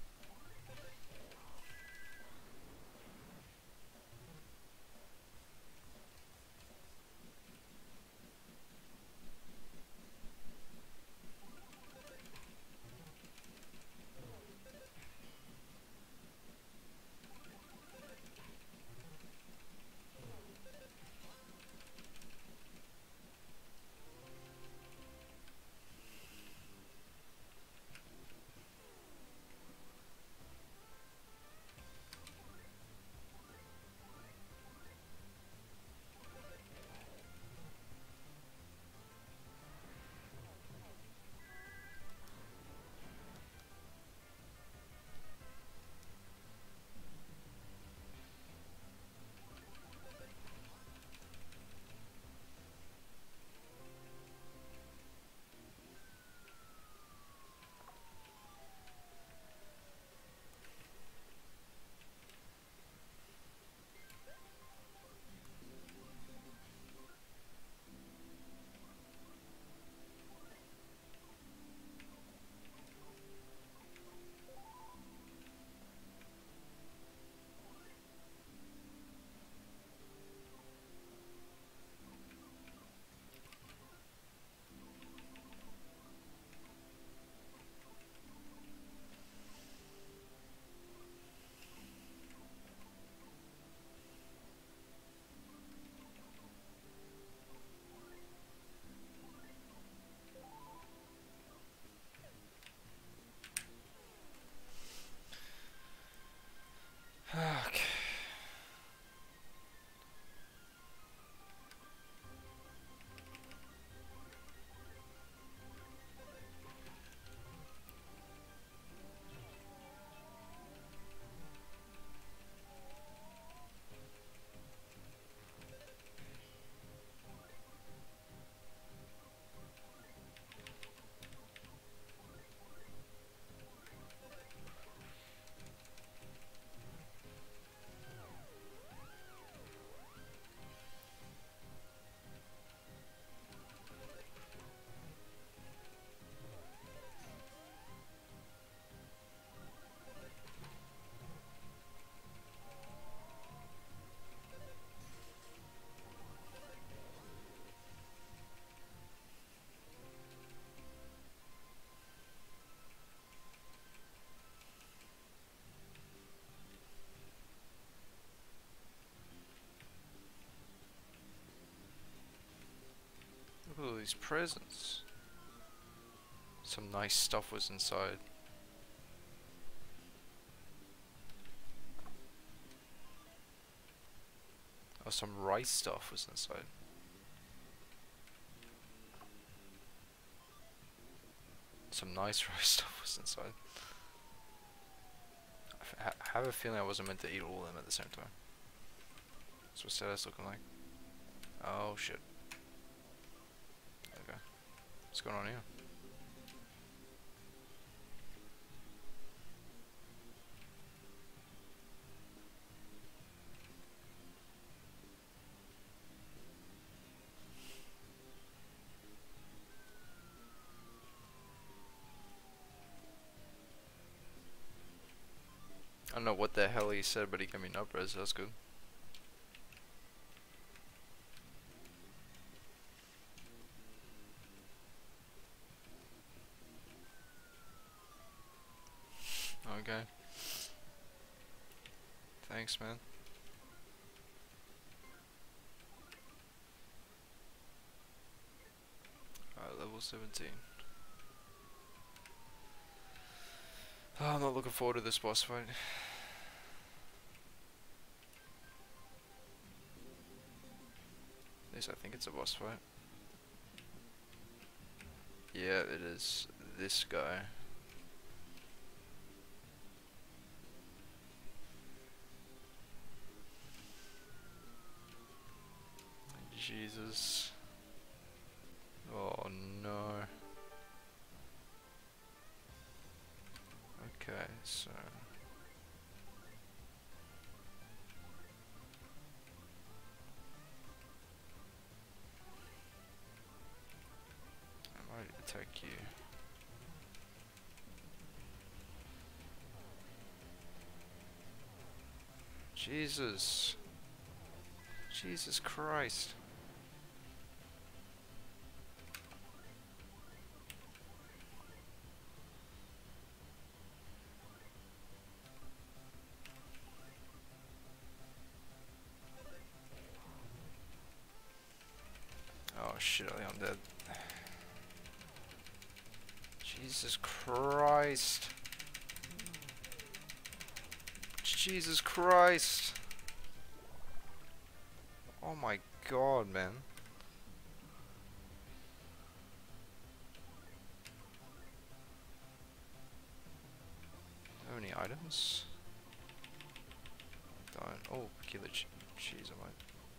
Okay. Look at all these presents. Some nice stuff was inside. Oh, some rice stuff was inside. Some nice rice stuff was inside. I have a feeling I wasn't meant to eat all of them at the same time. That's what status looking like. Oh shit. Okay. What's going on here? I don't know what the hell he said, but he gave me nut bread, so that's good. Okay. Thanks, man. Alright, level 17. Oh, I'm not looking forward to this boss fight. At least I think it's a boss fight. Yeah, it is this guy. Jesus. Oh no. Okay, so attack you. Jesus. Jesus Christ. Oh shit, I think I'm dead. Jesus Christ. Jesus Christ. Oh my god, man. How many items? Don't. Oh, killer cheese, I might.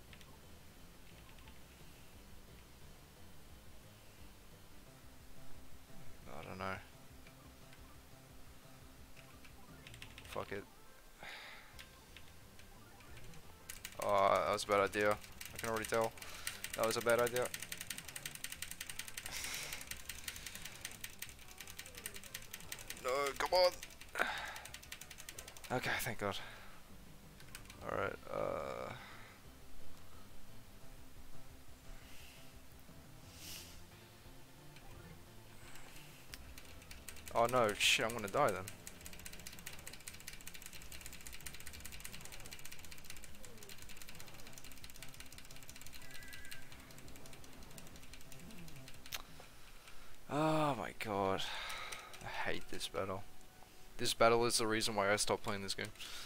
I don't know. Fuck it. Oh, that was a bad idea. I can already tell. That was a bad idea. No, come on! Okay, thank god. Alright, oh no, shit, I'm gonna die then. Oh my god. I hate this battle. This battle is the reason why I stopped playing this game.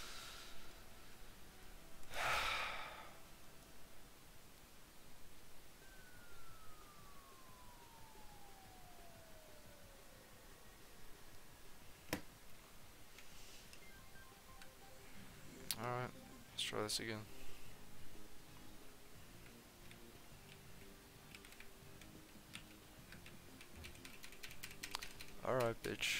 Alright, let's try this again. Alright, bitch.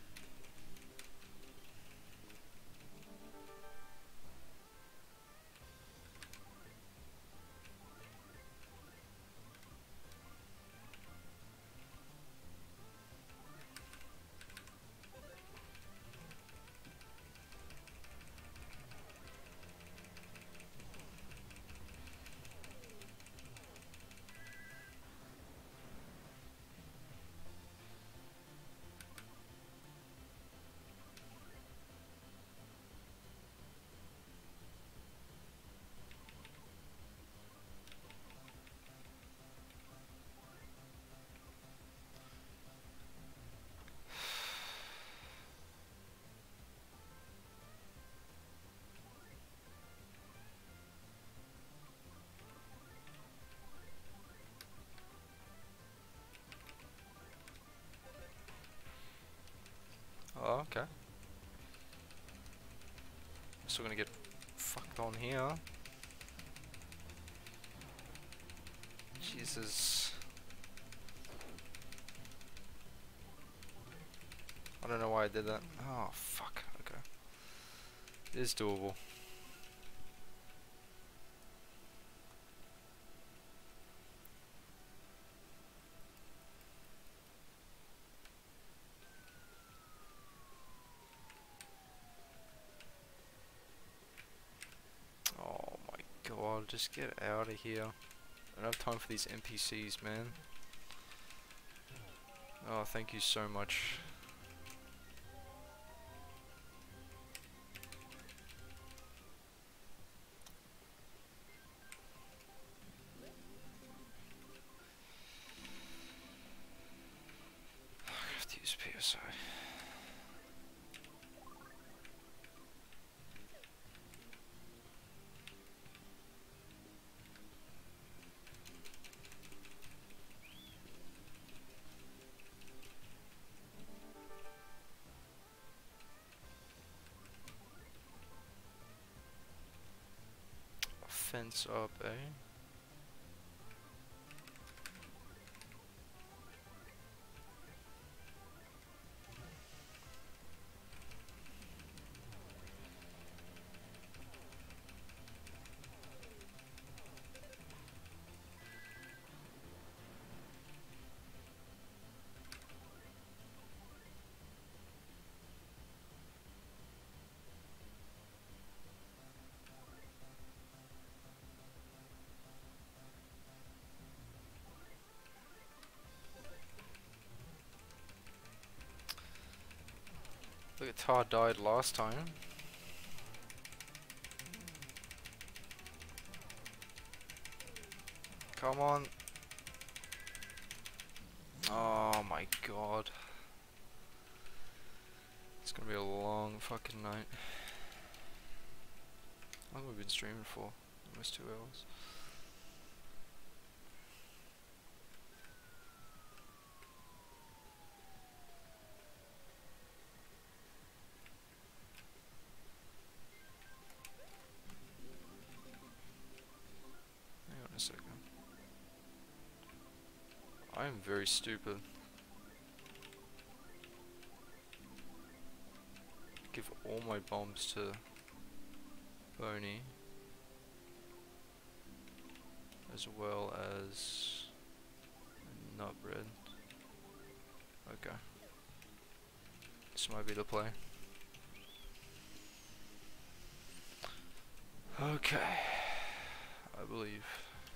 Oh, okay. Still gonna get fucked on here. Jesus. I don't know why I did that. Oh, fuck. Okay. It is doable. Oh my god, just get out of here. I don't have time for these NPCs, man. Oh, thank you so much. I have to use PSI. Fence up, eh? guitar died last time. Come on. Oh my god. It's gonna be a long fucking night. How long have we been streaming for? Almost 2 hours. Hang on a second. I am very stupid. Give all my bombs to Boney, as well as Nutbread. Okay. This might be the play. Okay. I believe.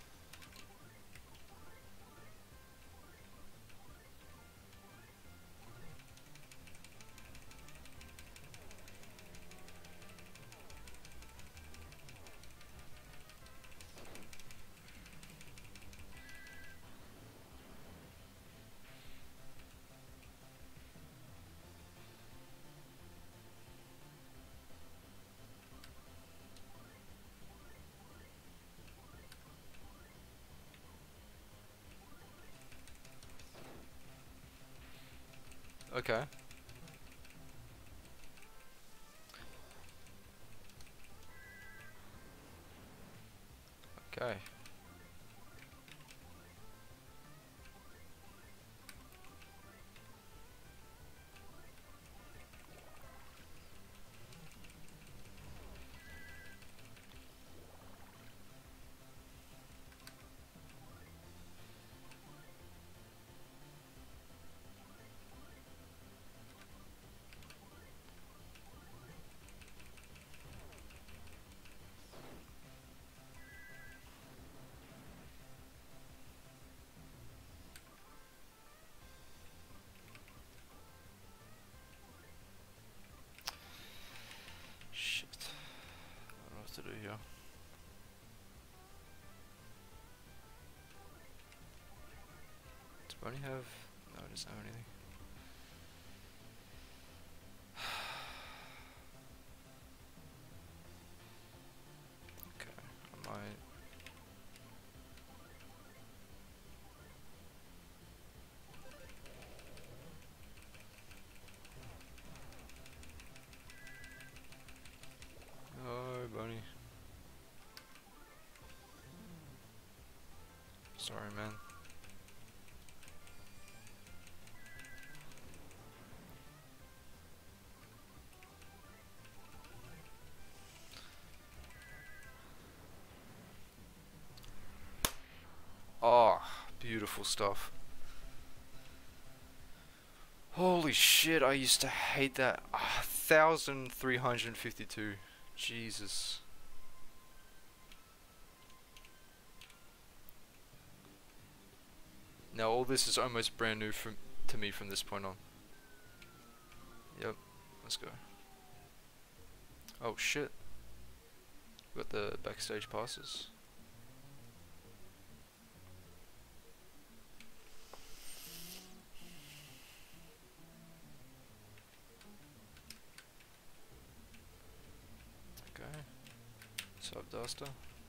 Okay. Okay. Shit. I don't know what to do here. Does Boney have... No, it doesn't have anything. Okay, I might... Oh, Boney. Sorry, man. Oh, beautiful stuff. Holy shit, I used to hate that. 1,352. Jesus. Now all this is almost brand new to me from this point on. Yep, let's go. Oh shit. Got the backstage passes. Okay. Sub Duster.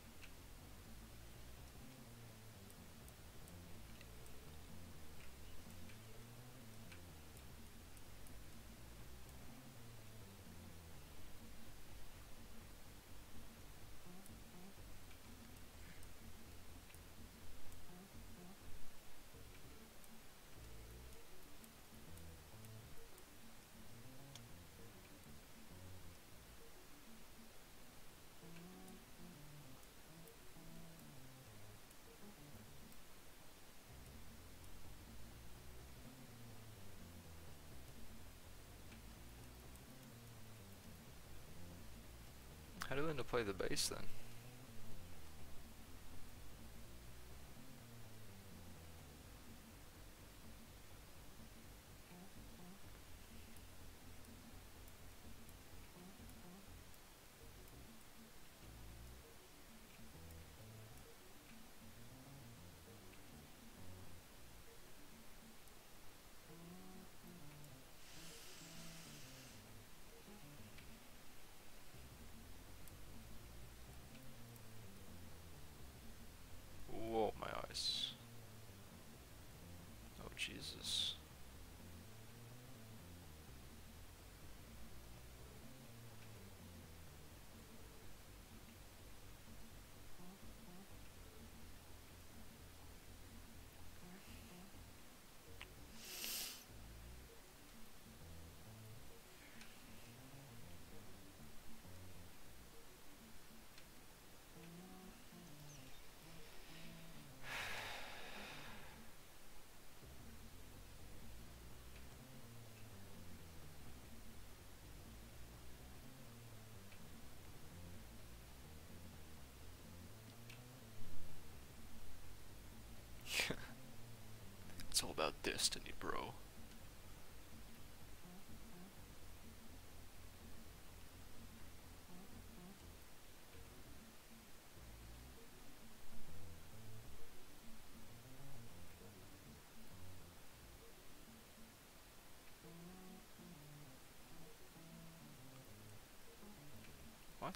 How do I learn to play the bass then? scissors. It's all about destiny, bro. What?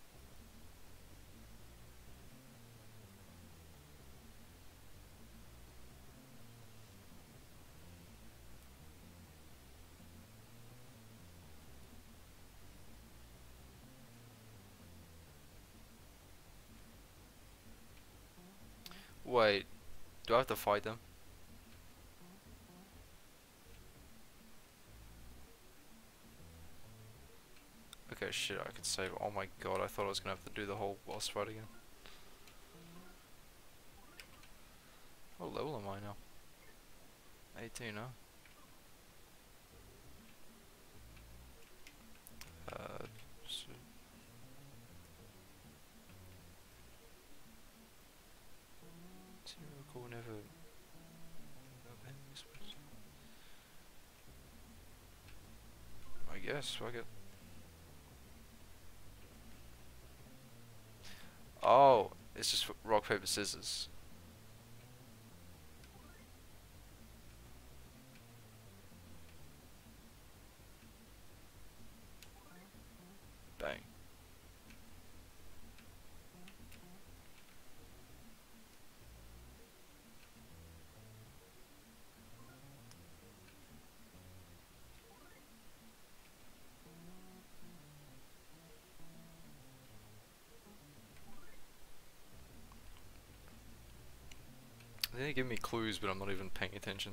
Wait, do I have to fight them? Okay, shit, I could save. Oh my god, I thought I was gonna have to do the whole boss fight again. What level am I now? 18, huh? So Tyrannical never. I guess, fuck it. Oh, it's just rock, paper, scissors. Bang. They give me clues, but I'm not even paying attention.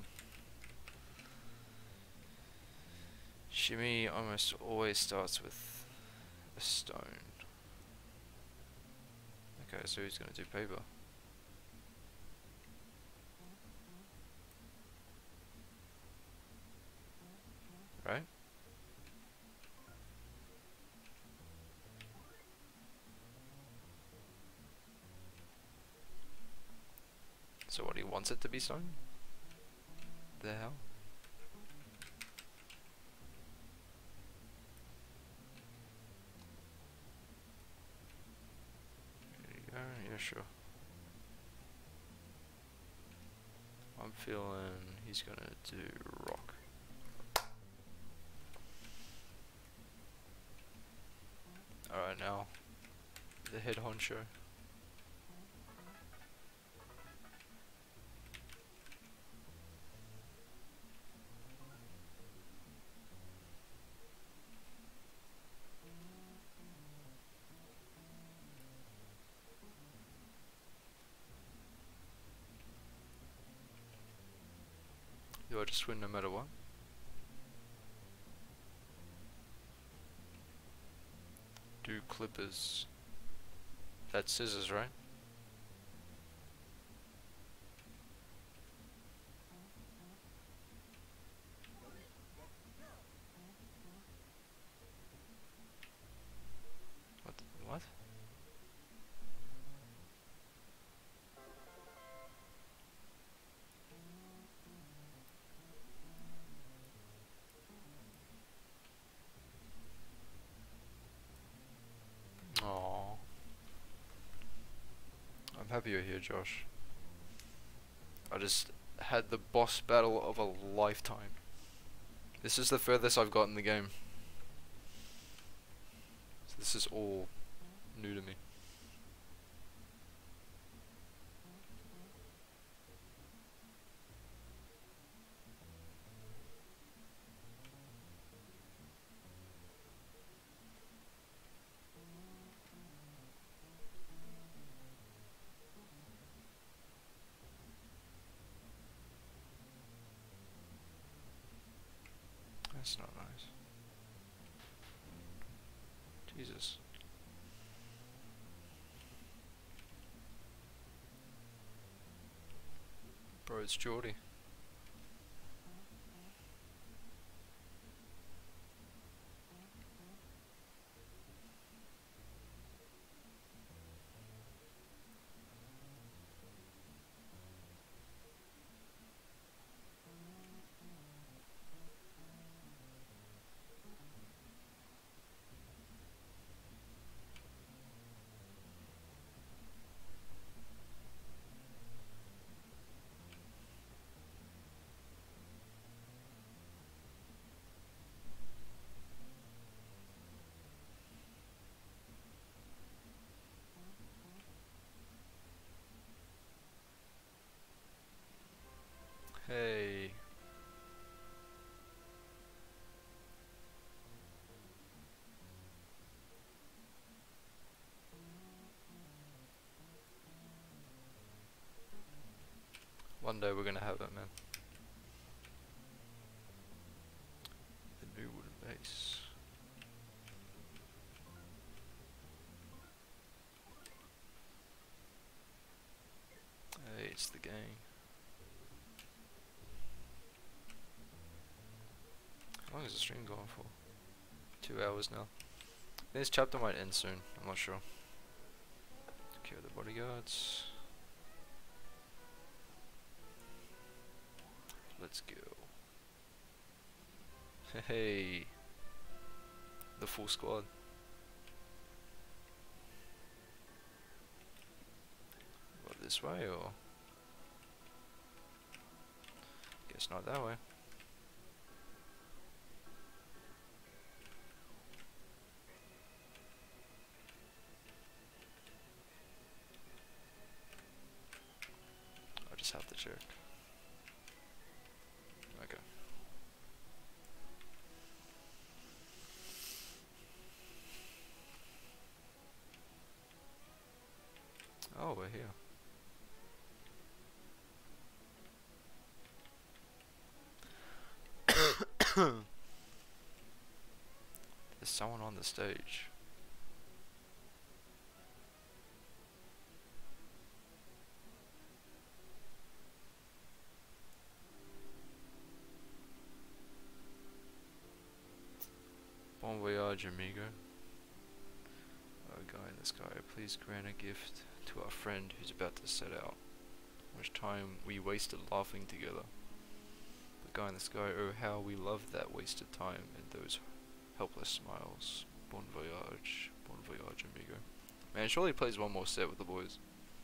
Shimmy almost always starts with a stone. Okay, so he's gonna do paper. Right? So what, he wants it to be stone? The hell? There you go, yeah sure. I'm feeling he's gonna do rock. Alright, now the head honcho. Do I just win no matter what? Do clippers. That's scissors, right? What? Aww. I'm happy you're here, Josh. I just had the boss battle of a lifetime. This is the furthest I've got in the game. So this is all new to me. That's not nice. Jesus. Bro, it's Geordie. Hey. One day we're gonna have it, man. The new wooden base. Hey, it's the gang. How long is the stream going for? 2 hours now. This chapter might end soon, I'm not sure. Secure the bodyguards. Let's go. Hey, the full squad. Go this way or? Guess not that way. I just have to check. Okay. Oh, we're here. There's someone on the stage. Bon voyage, amigo. Oh, guy in the sky, please grant a gift to our friend who's about to set out. Much time we wasted laughing together. The guy in the sky, oh how we loved that wasted time and those helpless smiles. Bon voyage, amigo. Man, surely he plays one more set with the boys.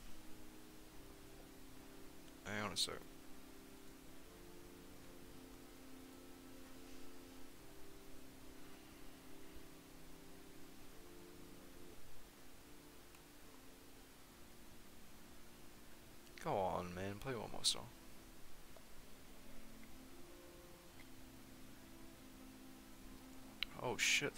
Hang on a sec. Go on, man, play one more song. Oh shit.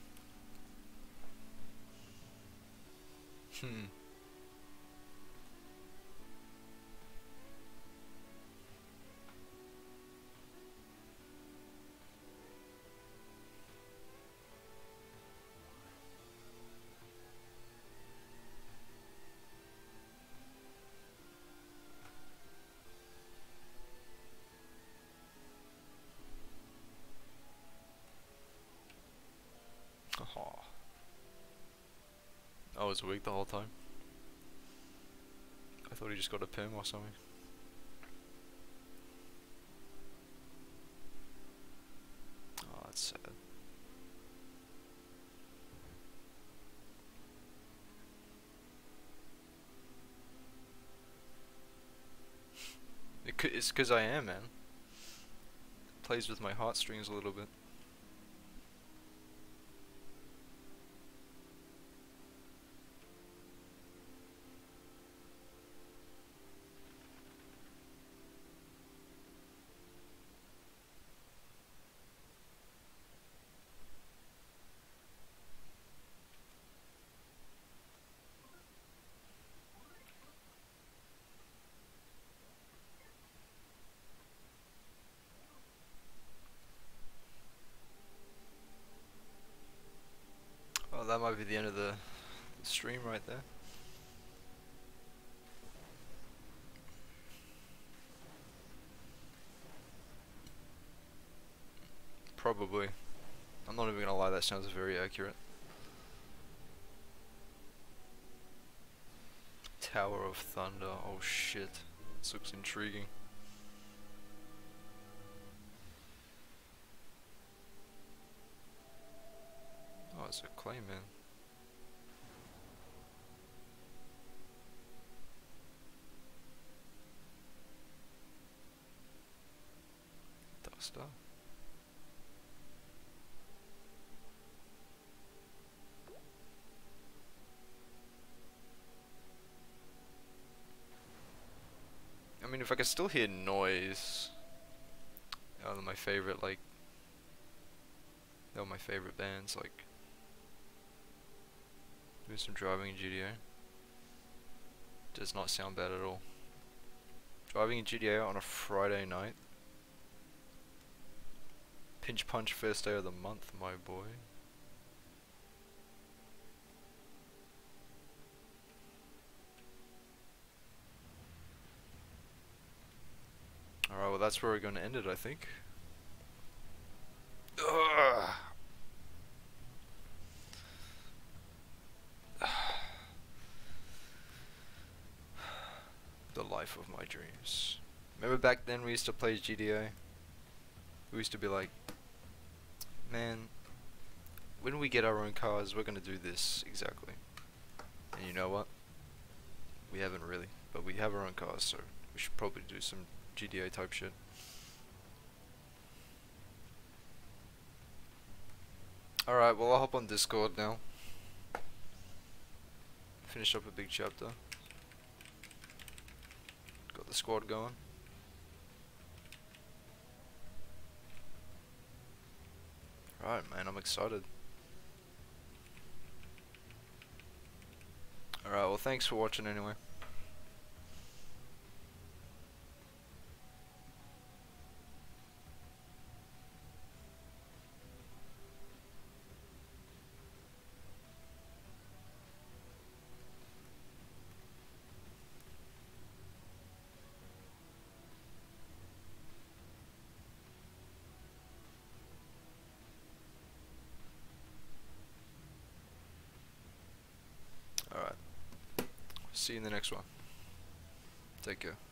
Oh. I was weak the whole time. I thought he just got a pim or something. Oh, that's sad. It's cause I am, man. Plays with my heartstrings a little bit. that might be the end of the stream right there. Probably. I'm not even gonna lie, that sounds very accurate. Tower of Thunder, oh shit. This looks intriguing. Oh, it's a Clayman. Duster. I mean, if I could still hear noise, they're my favorite, like, they were my favorite bands, like, doing some driving in GTA. Does not sound bad at all. Driving in GTA on a Friday night. Pinch Punch first day of the month, my boy. Alright, well that's where we're going to end it, I think. Ugh. The life of my dreams. Remember back then we used to play GTA? We used to be like, man, when we get our own cars, we're gonna do this exactly. And you know what? We haven't really, but we have our own cars, so we should probably do some GTA type shit. Alright, well I'll hop on Discord now. Finish up a big chapter. Got the squad going. Alright, man, I'm excited. Alright, well thanks for watching anyway. Alright. See you in the next one. Take care.